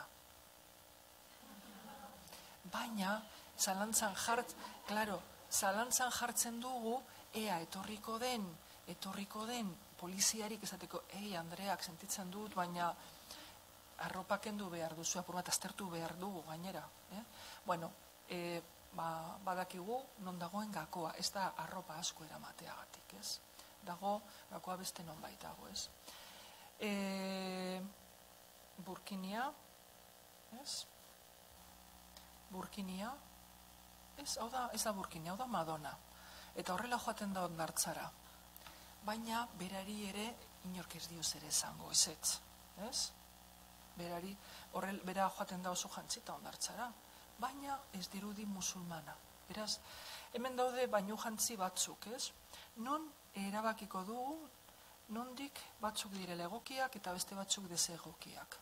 Baina, zalantzan jart, klaro, zalantzan jartzen dugu, ea etorriko den, etorriko den poliziarik esateko, ei, Andreak sentitzen dut, baina arropa kendu behar duzu, apur bat aztertu behar dugu gainera. Eh? Bueno, e, ba, badakigu non dagoen gakoa, ez da arropa asko eramateagatik, ez? Dago, gakoa beste non baitago, ez? E, burkinia, ez? Burkinia, ez, hau da, ez da burkinia, hau da Madonna. Eta horrela joaten da ondartzara. Baina, berari ere, inork ez dioz ere esango, ez ez, ez? Berari, horrel, bera joaten da oso jantzita ondartzara. Baina, ez dirudi musulmana. Beraz, hemen daude baino jantzi batzuk, ez? Non erabakiko dugu, nondik batzuk direla egokiak eta beste batzuk desegokiak.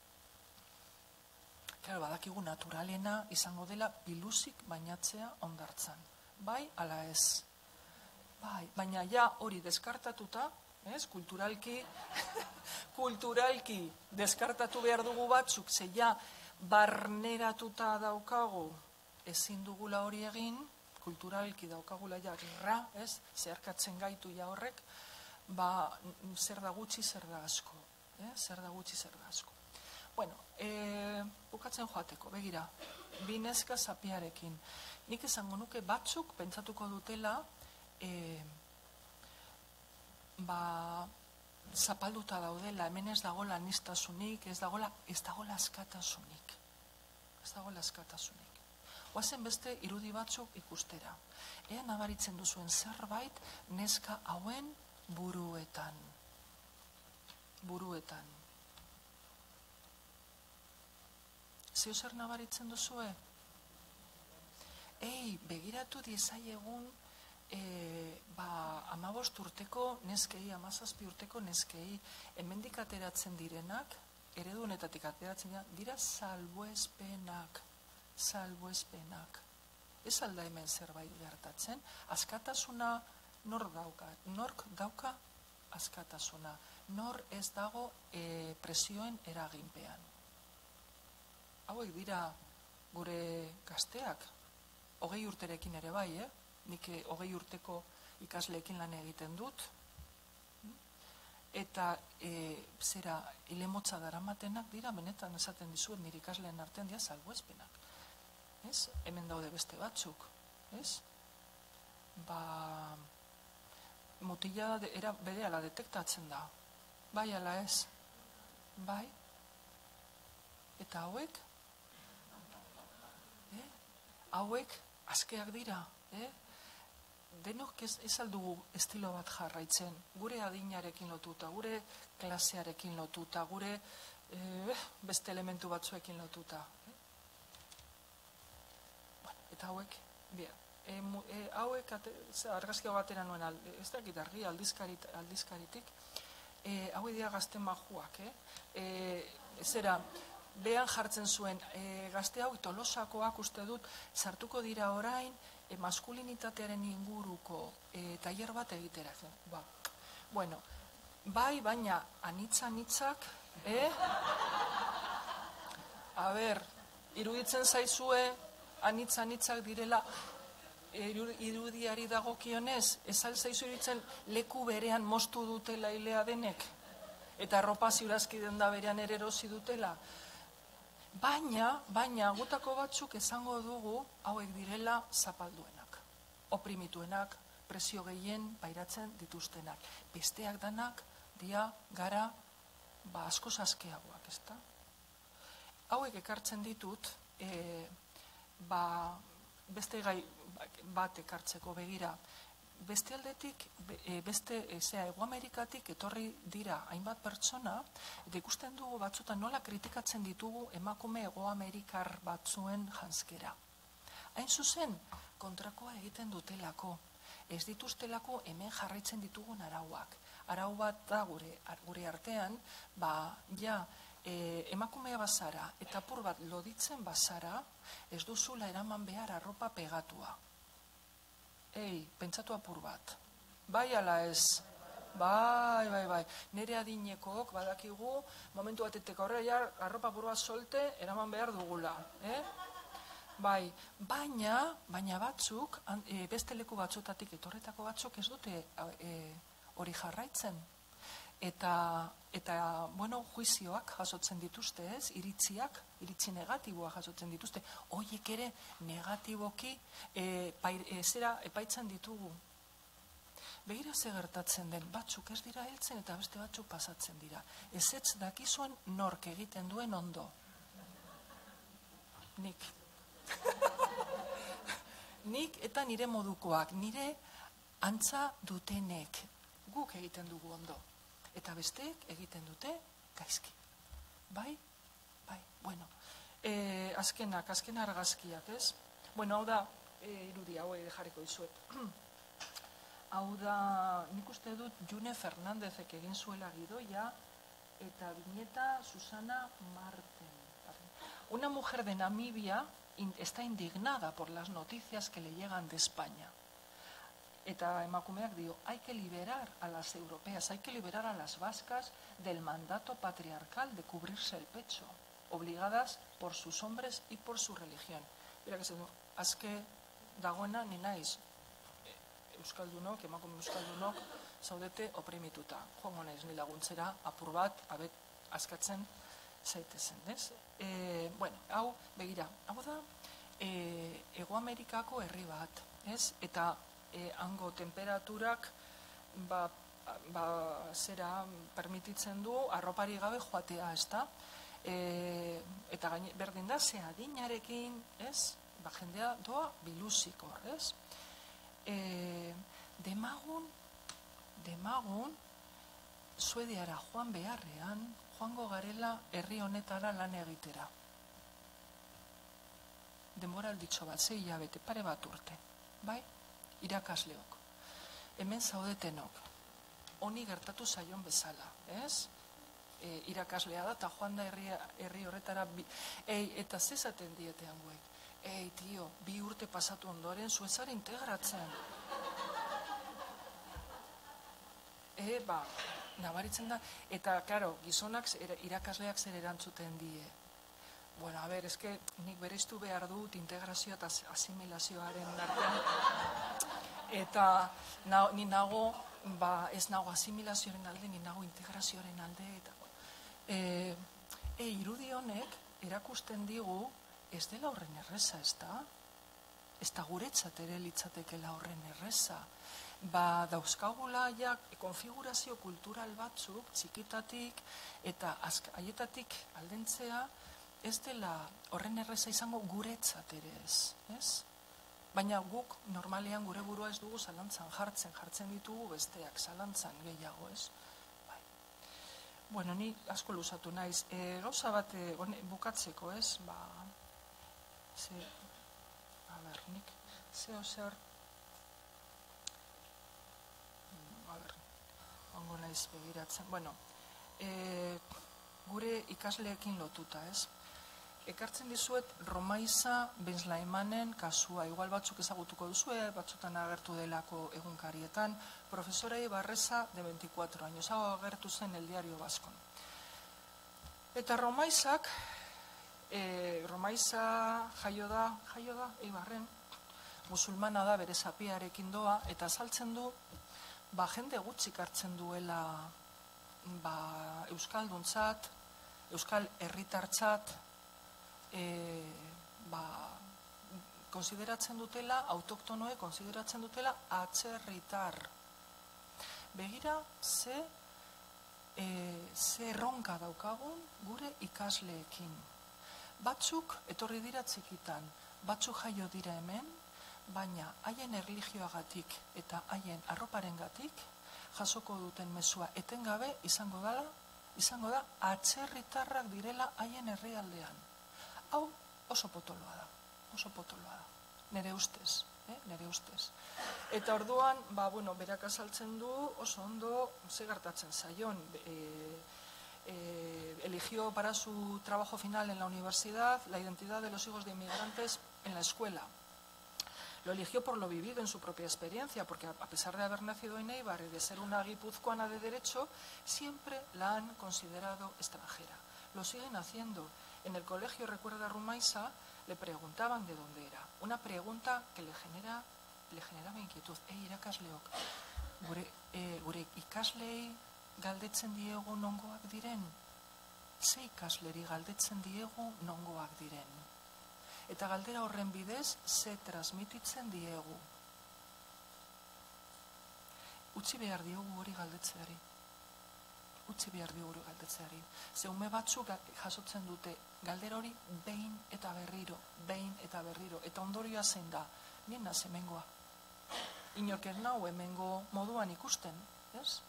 Claro, badakigu naturalena izango dela biluzik bainatzea ondartzan. Bai, ala ez. Bai, baina ja hori deskartatuta, ez, kulturalki, kulturalki deskartatu behar dugu batzuk, ze ja barneratuta daukagu ezin dugula hori egin, kulturalki daukagula ja gerra, ez, zeharkatzen gaitu ja horrek, ba, zer da gutxi, zer da asko, eh? zer da gutxi, zer da asko. Bueno, e, bukatzen joateko, begira, bi neska zapiarekin. Nik esango nuke batzuk pentsatuko dutela e, ba, zapalduta daudela, hemen ez dagoela aniztasunik, ez dagoela, ez dagoela askatasunik. Ez dagoela askatasunik. Oazen beste irudi batzuk ikustera. Ea nabaritzen duzuen zerbait neska hauen buruetan. Buruetan. Zeo zer nabaritzen duzue? Ei, begiratu diezaiegun e, ba, amabost urteko neskei, amazazpi urteko neskei, hemendik ateratzen direnak, eredunetatik ateratzen dira, dira salbuespenak, salbuespenak. Ez alda hemen zerbait gertatzen, askatasuna nor dauka, nork dauka askatasuna, nor ez dago e, presioen eraginpean. Hauek dira gure gazteak, hogei urterekin ere bai, eh? Nik hogei urteko ikasleekin lan egiten dut, eta e, zera ilemotza daramatenak dira, benetan esaten dizuet nire ikasleen artean dira salbuespenak. Ez? Hemen daude beste batzuk, ez? Ba, mutila de, era bere ala detektatzen da. Bai ala ez? Bai? Eta hauek? Eh? Hauek askeak dira, eh? Denok ez, ez aldugu estilo bat jarraitzen, gure adinarekin lotuta, gure klasearekin lotuta, gure eh, beste elementu batzuekin lotuta. Eh? Bueno, eta hauek, bia, e, e, hauek, argazkia batera nuen, alde, ez dakit argi, aldizkarit, aldizkaritik, e, hauek dira gazte majuak, eh? E, zera, behan jartzen zuen, e, gazte hau Tolosakoak uste dut, sartuko dira orain, e, maskulinitatearen inguruko e, tailer bat egitera. Ba. Bueno, bai, baina anitza-anitzak, eh? A ber, iruditzen zaizue, anitza-anitzak direla, irudiari dagokionez, ez alzaizu iruditzen leku berean moztu dutela hilea denek, eta arropa ziurazki den da berean ere erosi dutela. Baina, baina, gutako batzuk esango dugu hauek direla zapalduenak, oprimituenak, presio gehien pairatzen dituztenak. Besteak danak, dia, gara, ba, asko askeagoak, ezta? Hauek ekartzen ditut, e, ba, beste gai bat ekartzeko begira, beste aldetik, beste, zera, Hego Amerikatik etorri dira hainbat pertsona, eta ikusten dugu batzutan nola kritikatzen ditugu emakume Hego Amerikar batzuen janzkera. Hain zuzen, kontrakoa egiten dutelako. Ez dituztelako hemen jarraitzen ditugun arauak. Arau bat da gure, gure artean, ba, ja, e, emakumea bazara eta apur bat loditzen bazara, ez duzula eraman behar arropa pegatua. Ei, pentsatu apur bat. Bai ala ez? Bai, bai, bai. Nere adinekook badakigu, momentu batetek horreia, arropa apur bat solte, eraman behar dugula. Eh? Bai, baina, baina batzuk, e, beste leku batzotatik etorretako batzuk ez dute e, hori jarraitzen. Eta, eta, bueno, juizioak jasotzen dituzte, ez? Iritziak, iritzi negatiboak jasotzen dituzte. Hoiek ere negatiboki e, pair, e, zera epaitzen ditugu. Begira ze gertatzen den, batzuk ez dira heltzen eta beste batzuk pasatzen dira. Ezetz dakizuen nork egiten duen ondo. Nik. Nik eta nire modukoak, nire antza dutenek, guk egiten dugu ondo. Eta besteek egiten dute gaizki. Bai? Bai, bueno. E, azkenak, azken argazkiak, ez? Bueno, hau da, e, irudi hau jarriko dizuet. Hau da, nik uste dut June Fernandezek egin zuela gidoia, eta bineta Susana Marten. Una mujer de Namibia está indignada por las noticias que le llegan de España. Eta emakumeak dio, hay que liberar a las europeas, hay que liberar a las vascas del mandato patriarcal de cubrirse el pecho, obligadas por sus hombres y por su religión. Mira que se du, azke dagoena ni naiz, euskaldunok, emakume euskaldunok, zaudete oprimituta. Joango naiz ni laguntzera, apur bat, abet, askatzen zaitezen, ez? E, bueno, hau, begira, hau da, e, Hego Amerikako herri bat, ez? Eta e, hango temperaturak, ba, ba, zera, permititzen du, arropari gabe joatea, ez da? E, eta gaine, berdin da, ze adinarekin, ez? Ba, jendea doa biluziko, ez? E, demagun, demagun, Suediara joan beharrean, joango garela herri honetara lan egitera. Denboralditxo bat, zei hilabete, pare bat urte, bai? Irakasleok. Hemen zaudetenok, honi gertatu zaion bezala, ez? E, irakaslea da, eta joan da herri, herri horretara, bi, ei, eta zezaten diete hangoek. Ei, tio, bi urte pasatu ondoren, zuezara integratzen. E, ba, nabaritzen da, eta, karo, gizonak, irakasleak zer erantzuten die. Bueno, a ber, eske, nik bereiztu behar dut integrazioa eta asimilazioaren artean. Eta, na, ni nago, ba, ez nago asimilazioaren alde, ni nago integrazioaren alde. Eta, e, e, irudi honek erakusten digu, ez dela horren erreza, ez da? Ez da guretzat ere litzatekela horren erreza. Ba, dauzkagula ja konfigurazio kultural batzuk, txikitatik eta haietatik aldentzea, ez dela horren erreza izango guretzat ere ez, ez? Baina guk normalean gure burua ez dugu zalantzan jartzen, jartzen ditugu besteak zalantzan gehiago, ez? Bai. Bueno, ni asko luzatu naiz. E, gauza bat e, bukatzeko, ez? Ba, ze, a ber, nik, zeo zer, ongo naiz begiratzen. Bueno, e, gure ikasleekin lotuta, ez? Ekartzen dizuet Romaiza Benslaimanen kasua. Igual batzuk ezagutuko duzue, batzutan agertu delako egunkarietan. Profesora Ibarreza, de veinticuatro años. Hau agertu zen el diario Baskon. Eta Romaizak, e, Romaiza jaio da, jaio da, Eibarren, musulmana da, bere zapiarekin doa, eta saltzen du, ba, jende gutxik hartzen duela ba, euskalduntzat, euskal herritartzat, e, ba, konsideratzen dutela, autoktonoe konsideratzen dutela atzerritar. Begira, ze, e, ze erronka daukagun gure ikasleekin. Batzuk etorri dira txikitan, batzuk jaio dira hemen, baina haien erlijioagatik eta haien arroparengatik jasoko duten mezua etengabe izango dela, izango da atzerritarrak direla haien herrialdean. Hau oso potoloa da, oso potoloa da, nire ustez. eh, nire ustez. Eta orduan, ba, bueno, berak azaltzen du oso ondo ze gertatzen zaion. E, e, eligió para su trabajo final en la universidad la identidad de los hijos de inmigrantes en la escuela. Lo eligió por lo vivido en su propia experiencia, porque a pesar de haber nacido en Eibar y de ser una guipuzcoana de derecho, siempre la han considerado extranjera. Lo siguen haciendo. En el colegio, recuerda Rumaisa, le preguntaban de dónde era. Una pregunta que le genera, le generaba inquietud. Ei, irakasleok, gure, e, gure ikaslei galdetzen diegu nongoak diren? Ze ikasleri galdetzen diegu nongoak diren? Eta galdera horren bidez, ze transmititzen diegu. Utzi behar diogu hori galdetzeari. Utzi behar diogu hori galdetzeari. Ze ume batzuk jasotzen dute galdera hori behin eta berriro, behin eta berriro. Eta ondorioa zein da, nien naz hemengoa. Inork ez nau hemengo moduan ikusten, ez?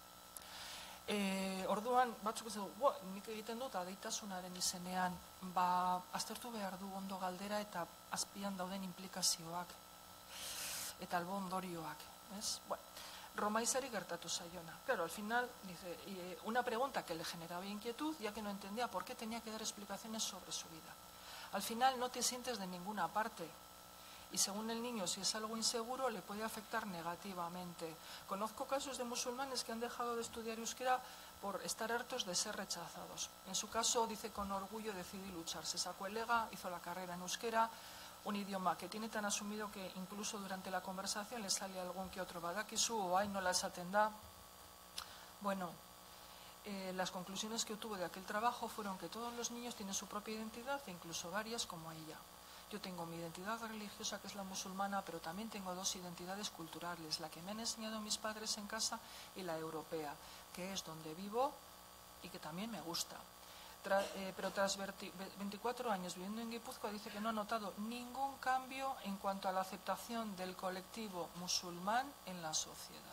E, orduan, batzuk ez dugu, nik egiten dut adeitasunaren izenean, ba, aztertu behar du ondo galdera eta azpian dauden implikazioak eta albo ondorioak, ez? Bueno, Romaisari gertatu zaiona. Claro, al final, dice, una pregunta que le generaba inquietud, ya que no entendía por qué tenía que dar explicaciones sobre su vida. Al final no te sientes de ninguna parte. Y según el niño, si es algo inseguro, le puede afectar negativamente. Conozco casos de musulmanes que han dejado de estudiar euskera por estar hartos de ser rechazados. En su caso, dice, con orgullo decidí luchar. Se sacó el EGA, hizo la carrera en euskera, un idioma que tiene tan asumido que incluso durante la conversación le sale algún que otro badakizu o ay, no la atendá. Bueno, eh, las conclusiones que obtuvo de aquel trabajo fueron que todos los niños tienen su propia identidad e incluso varias como ella. Yo tengo mi identidad religiosa, que es la musulmana, pero también tengo dos identidades culturales, la que me han enseñado mis padres en casa y la europea, que es donde vivo y que también me gusta. Tra, eh, pero tras veinticuatro años viviendo en Guipúzcoa, dice que no ha notado ningún cambio en cuanto a la aceptación del colectivo musulmán en la sociedad.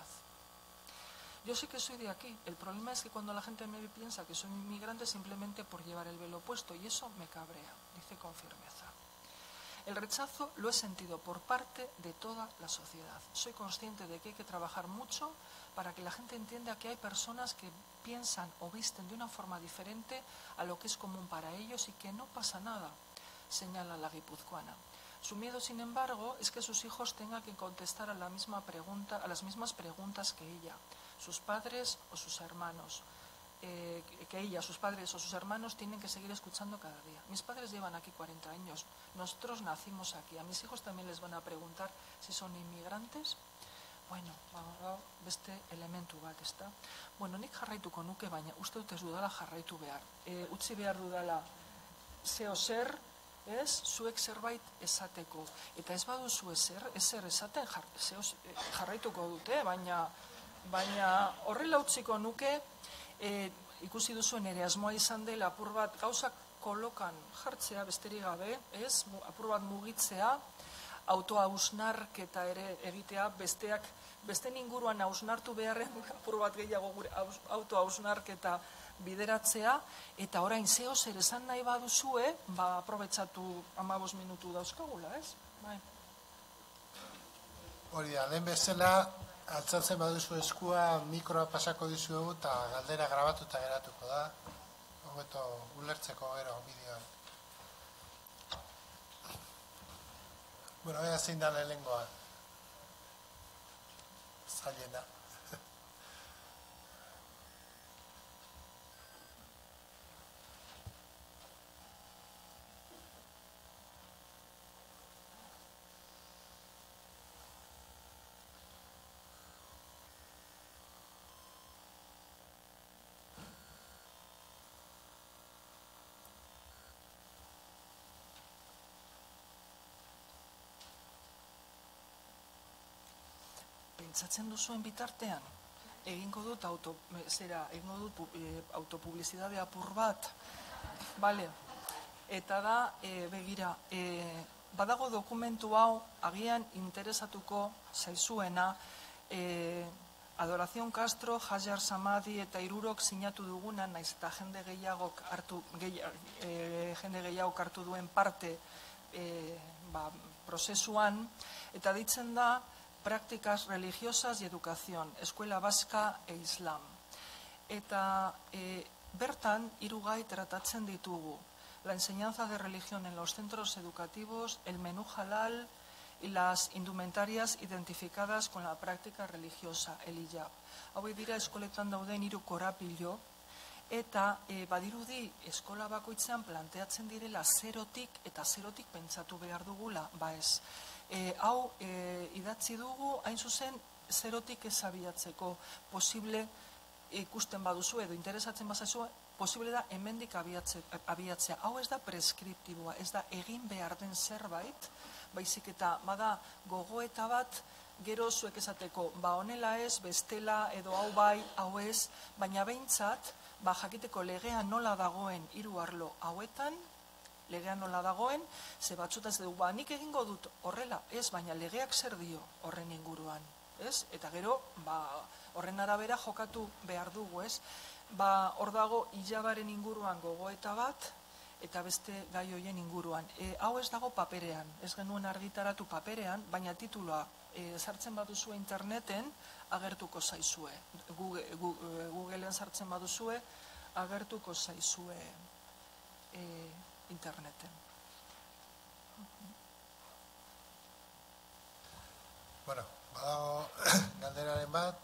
Yo sé que soy de aquí, el problema es que cuando la gente me piensa que soy inmigrante simplemente por llevar el velo puesto, y eso me cabrea, dice con firmeza. El rechazo lo he sentido por parte de toda la sociedad. Soy consciente de que hay que trabajar mucho para que la gente entienda que hay personas que piensan o visten de una forma diferente a lo que es común para ellos y que no pasa nada, señala la guipuzcoana. Su miedo, sin embargo, es que sus hijos tengan que contestar a la misma pregunta, a las mismas preguntas que ella, sus padres o sus hermanos. Eh, que ella, sus padres o sus hermanos tienen que seguir escuchando cada día. Mis padres llevan aquí cuarenta años, nosotros nacimos aquí, a mis hijos también les van a preguntar si son inmigrantes. Bueno, beste elementu bat, ezta? Bueno, nik jarraituko nuke, baina uste dut ez dudala jarraitu behar. E, utzi behar dudala zeo zer, ez, zuek zerbait esateko. Eta ez baduzu ezer, ezer esaten jar, zeo, jarraituko dute, baina, baina horrela utziko nuke. E, ikusi duzuen ere asmoa izan dela apur bat gauzak kolokan jartzea besterik gabe, ez, apur bat mugitzea, autohausnarketa ere egitea, besteak, beste inguruan hausnartu beharren apur bat gehiago gure autohausnarketa bideratzea, eta orain zeo zer esan nahi baduzue, ba, aprobetsatu hamabost minutu dauzkagula, ez? Bai. Hori da, lehen bezala, altzatzen baduzu eskua, mikroa pasako dizuegu eta galdera grabatuta geratuko da. Hobeto ulertzeko gero bideoan. Bueno, ea zein da lehengoa. Zailena. Pentsatzen duzuen bitartean, egingo dut auto, zera, egingo dut e, autopublizidade apur bat, bale, eta da, e, begira, e, badago dokumentu hau agian interesatuko zaizuena, e, Adoración Castro, Hajar Samadi eta Irurok sinatu duguna, naiz eta jende gehiagok hartu, gehi, e, jende gehiagok hartu duen parte, e, ba, prozesuan, eta ditzen da Prácticas Religiosas y Educación, Escuela Vasca e Islam. Eta e, bertan, hiru gai tratatzen ditugu. La enseñanza de religión en los centros educativos, el menú halal y las indumentarias identificadas con la práctica religiosa, el hijab. Hauek dira eskoletan dauden hiru korapilo, eta e, badirudi eskola bakoitzean planteatzen direla zerotik eta zerotik pentsatu behar dugula, ba ez. E, hau e, idatzi dugu, hain zuzen, zerotik ez abiatzeko posible ikusten baduzu edo interesatzen bazaizu, posible da hemendik abiatzea. Hau ez da preskriptiboa, ez da egin behar den zerbait, baizik eta bada gogoeta bat, gero zuek esateko, ba honela ez, bestela edo hau bai, hau ez, baina behintzat, ba jakiteko legea nola dagoen hiru arlo hauetan, legea nola dagoen, ze batzutaz dugu, ba nik egingo dut horrela, ez, baina legeak zer dio horren inguruan, ez? Eta gero, ba horren arabera jokatu behar dugu, ez? Ba hor dago hijabaren inguruan gogoeta bat, eta beste gai hoien inguruan. E, hau ez dago paperean, ez genuen argitaratu paperean, baina tituloa e, sartzen baduzue interneten, agertuko zaizue. Google, Googleen sartzen baduzue, agertuko zaizue e, interneten. Bueno, badago galderaren bat,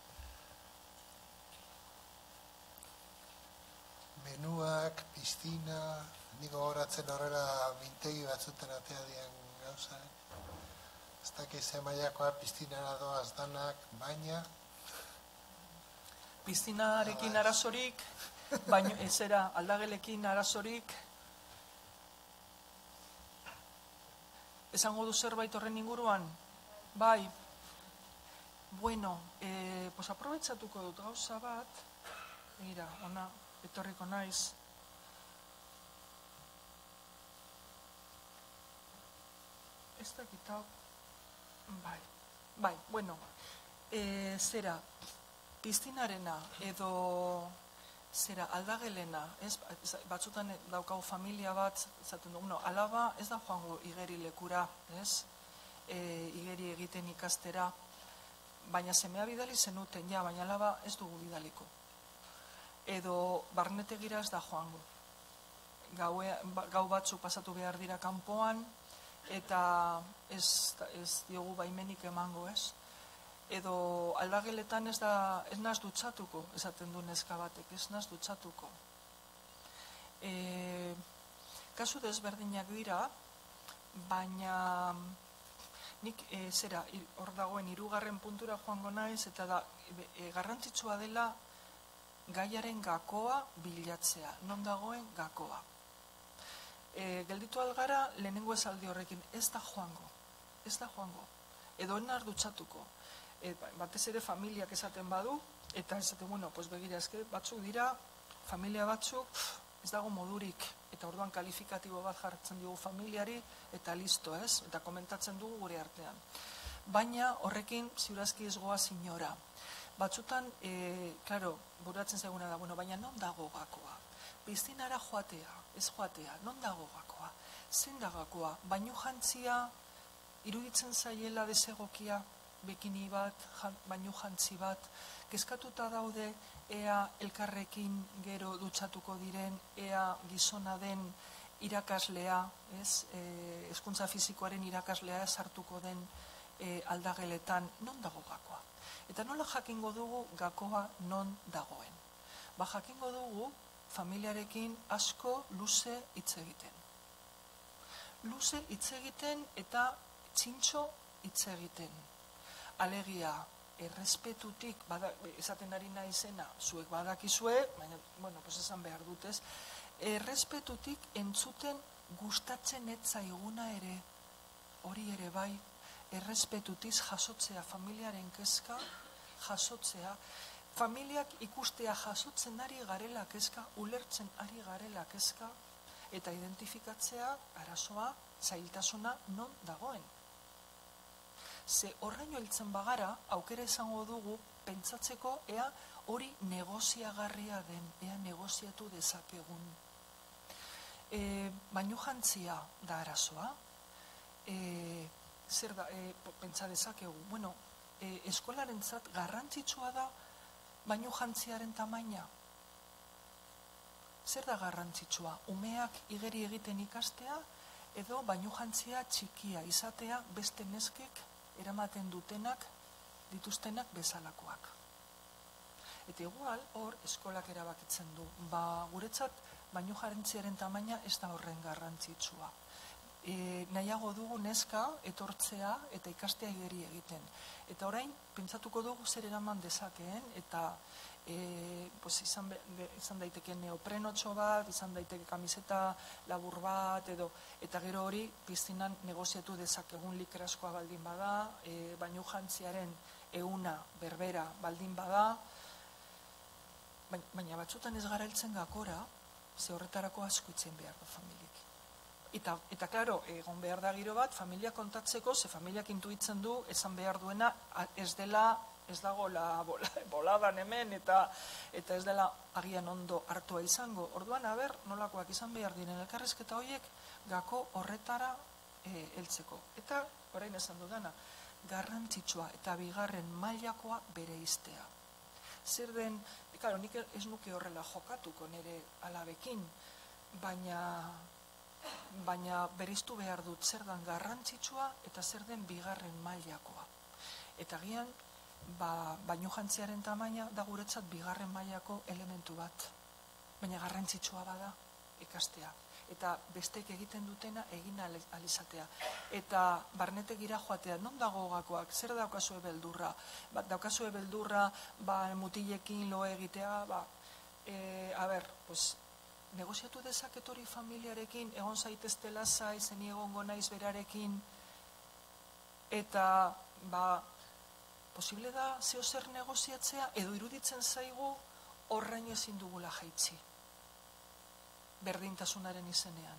menuak, piztina, niko horatzen horrela mintegi batzuten atea dian gauza. Ez dakiz emaiakoa piztinara doaz danak, baina... Piztinarekin arazorik, baina ezera aldagelekin arazorik, esango du zerbait horren inguruan? Bai, bueno, eh, pues aprobetsatuko dut gauza bat, mira, ona, etorriko naiz. Ez dakit hau, bai, bai, bueno, e, zera, piztinarena edo zera aldagelena, ez, batzutan daukagu familia bat, zaten dugu, no, alaba ez da joango igeri lekura, ez, e, igeri egiten ikastera, baina semea bidali zenuten, ja, baina alaba ez dugu bidaliko. Edo barnetegira ez da joango. Gau, gau batzu pasatu behar dira kanpoan, eta ez, ez diogu baimenik emango, ez? Edo aldageletan ez da, ez naz dutxatuko, esaten du neska batek, ez naz dutxatuko. E, kasu desberdinak dira, baina nik e, zera, hor dagoen hirugarren puntura joango naiz, eta da, e, garrantzitsua dela gaiaren gakoa bilatzea, non dagoen gakoa. E, gelditu algara lehenengo esaldi horrekin, ez da joango, ez da joango, edo enar dutxatuko. E, batez ere familiak esaten badu, eta esaten, bueno, pues begira, eske batzuk dira, familia batzuk, ez dago modurik, eta orduan kalifikatibo bat jartzen dugu familiari, eta listo, ez? Eta komentatzen dugu gure artean. Baina horrekin ziurazki ez goaz inora. Batzutan, e, klaro, buratzen zaiguna da, bueno, baina non dago gakoa? Piztinara joatea, ez joatea, non dago gakoa? Zein da gakoa? Baino jantzia, iruditzen zaiela desegokia, bekini bat, jan, baino jantzi bat, kezkatuta daude, ea elkarrekin gero dutxatuko diren, ea gizona den irakaslea, ez, e, hezkuntza fisikoaren irakaslea sartuko den e, aldageletan, non dago gakoa? Eta nola jakingo dugu gakoa non dagoen? Ba jakingo dugu familiarekin asko luze hitz egiten. Luze hitz egiten eta txintxo hitz egiten. Alegia, errespetutik, bada, esaten ari naizena, zuek badakizue, baina, bueno, pues esan behar dutez, errespetutik entzuten gustatzen ez zaiguna ere, hori ere bai, errespetutiz jasotzea familiaren kezka, jasotzea, familiak ikustea jasotzen ari garela kezka, ulertzen ari garela kezka, eta identifikatzea arazoa, zailtasuna non dagoen. Ze horreino heltzen bagara, aukera izango dugu, pentsatzeko ea hori negoziagarria den, ea negoziatu dezakegun. E, baino jantzia da arazoa, e, zer da, e, pentsa dezakegu, bueno, e, eskolarentzat garrantzitsua da bainu jantziaren tamaina. Zer da garrantzitsua? Umeak igeri egiten ikastea edo bainu jantzia txikia izatea beste neskek eramaten dutenak dituztenak bezalakoak. Eta igual, hor, eskolak erabakitzen du. Ba, guretzat, bainu jantziaren tamaina ez da horren garrantzitsua. E, nahiago dugu neska etortzea eta ikastea igeri egiten. Eta orain, pentsatuko dugu zer eraman dezakeen, eta e, pues, izan, be, izan daiteke neoprenotxo bat, izan daiteke kamiseta labur bat, edo, eta gero hori piztinan negoziatu dezakegun likraskoa baldin bada, e, bainu jantziaren euna berbera baldin bada, baina batzutan ez gara heltzen gakora, ze horretarako asko itzen behar da familiek. Eta, eta klaro, egon behar da giro bat, familia kontatzeko, ze familiak intuitzen du, esan behar duena, ez dela, ez dago la bola, boladan hemen, eta, eta ez dela agian ondo hartua izango. Orduan, haber, nolakoak izan behar diren elkarrizketa horiek, gako horretara e, heltzeko. Eta, orain esan dudana, garrantzitsua eta bigarren mailakoa bere iztea. Zer den, claro, nik ez nuke horrela jokatuko nire alabekin, baina, baina beriztu behar dut zer den garrantzitsua eta zer den bigarren mailakoa. Eta gian, ba, bainu jantziaren tamaina da guretzat bigarren mailako elementu bat, baina garrantzitsua bada ikastea. Eta bestek egiten dutena egin alizatea. Eta barnetek gira joatea, non dago gakoak, zer daukazue beldurra? Ba, daukazue beldurra, ba, mutilekin lo egitea, ba, e, a ber, pues, negoziatu dezaket hori familiarekin, egon zaitezte lasai, zeni egongo naiz berarekin, eta, ba, posible da zeo zer negoziatzea, edo iruditzen zaigu horraino ezin dugula jaitsi. Berdintasunaren izenean.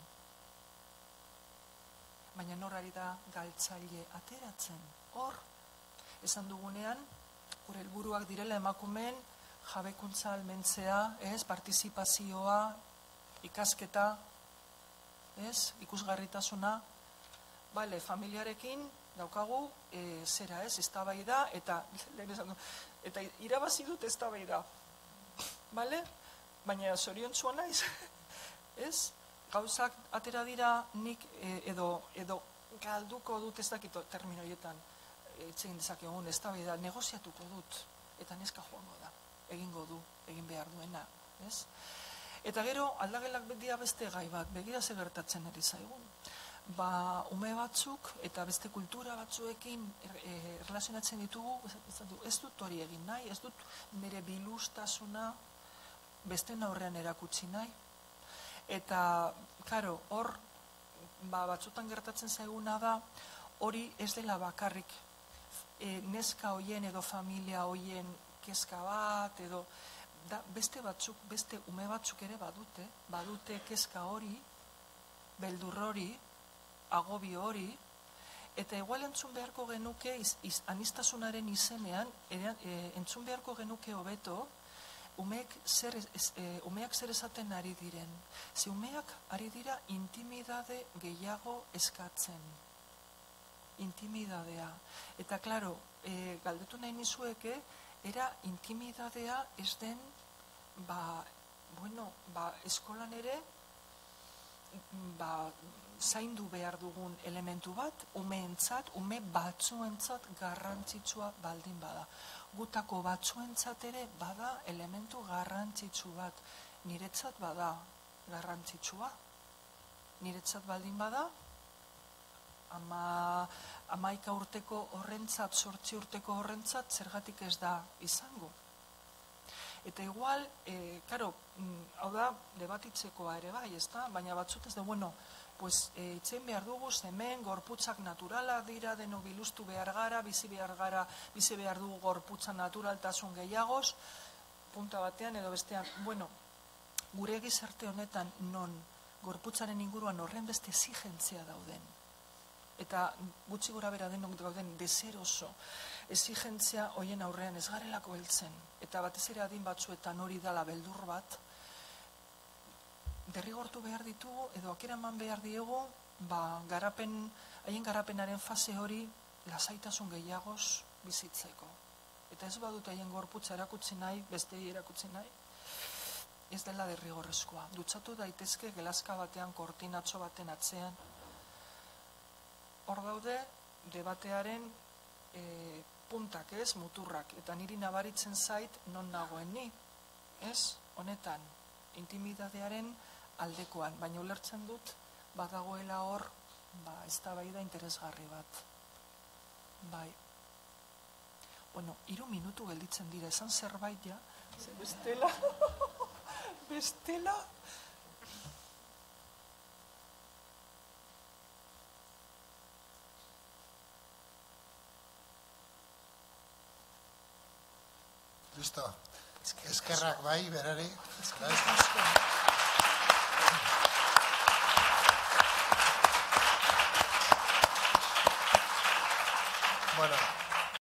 Baina norari da galtzaile ateratzen. Hor, esan dugunean, gure helburuak direla emakumeen jabekuntza almentzea, ez, partizipazioa, ikasketa, ez, ikusgarritasuna, bale, familiarekin daukagu, e, zera ez, eztabaida, eta, eta irabazi dut eztabaida. Bale? Baina zoriontsua naiz. Ez, gauzak atera dira nik edo, edo galduko dut ez dakito terminoietan etxegin dezakegun ez da negoziatuko dut eta neska joango da, egingo du, egin behar duena, ez? Eta gero aldagelak dia beste gai bat, begira ze gertatzen ari zaigun. Ba, ume batzuk eta beste kultura batzuekin e, erlazionatzen ditugu, ez dut hori egin nahi, ez dut nire bilustasuna beste aurrean erakutsi nahi. Eta, karo, hor, ba, batzutan gertatzen zaiguna da, hori ez dela bakarrik e, neska hoien edo familia hoien kezka bat, edo da, beste batzuk, beste ume batzuk ere badute, badute kezka hori, beldur hori, agobi hori, eta igual entzun beharko genuke, iz, iz, anistasunaren izenean, e, e, entzun beharko genuke hobeto, Umeak zer, ez, e, umeak zer esaten ari diren. Ze umeak ari dira intimidade gehiago eskatzen. Intimidadea. Eta, klaro, e, galdetu nahi nizueke, era intimidadea ez den, ba, bueno, ba, eskolan ere, ba, zaindu behar dugun elementu bat, umeentzat, ume batzuentzat garrantzitsua baldin bada. Gutako batzuentzat ere bada elementu garrantzitsu bat. Niretzat bada garrantzitsua. Niretzat baldin bada, ama, amaika urteko horrentzat, sortzi urteko horrentzat, zergatik ez da izango. Eta igual, e, karo, hau da, debatitzekoa ere bai, ez da? Baina batzut ez da, bueno, pues, e, itzen behar dugu, hemen gorputzak naturala dira, deno bilustu behar gara, bizi behar gara, bizi behar dugu gorputza naturaltasun gehiagoz, punta batean edo bestean, bueno, gure gizarte honetan non gorputzaren inguruan horren beste exigentzia dauden, eta gutxi gora bera denok dauden deseroso, exigentzia hoien aurrean ez garelako heltzen, eta batez ere adin batzuetan hori dala beldur bat, derrigortu behar ditugu, edo akeraman behar diegu, ba, garapen, haien garapenaren fase hori lasaitasun gehiagoz bizitzeko. Eta ez badute haien gorputza erakutsi nahi, beste erakutsi nahi, ez dela derrigorrezkoa. Dutxatu daitezke gelazka batean, kortinatxo baten atzean. Hor daude, debatearen e, puntak ez, muturrak, eta niri nabaritzen zait non nagoen ni, ez, honetan, intimidadearen aldekoan, baina ulertzen dut, badagoela hor, ba, ez da bai da interesgarri bat. Bai. Bueno, hiru minutu gelditzen dira, esan zerbait ja, ze bestela, bestela. Listo. Eskerrak bai, berari. Eskerrak bai.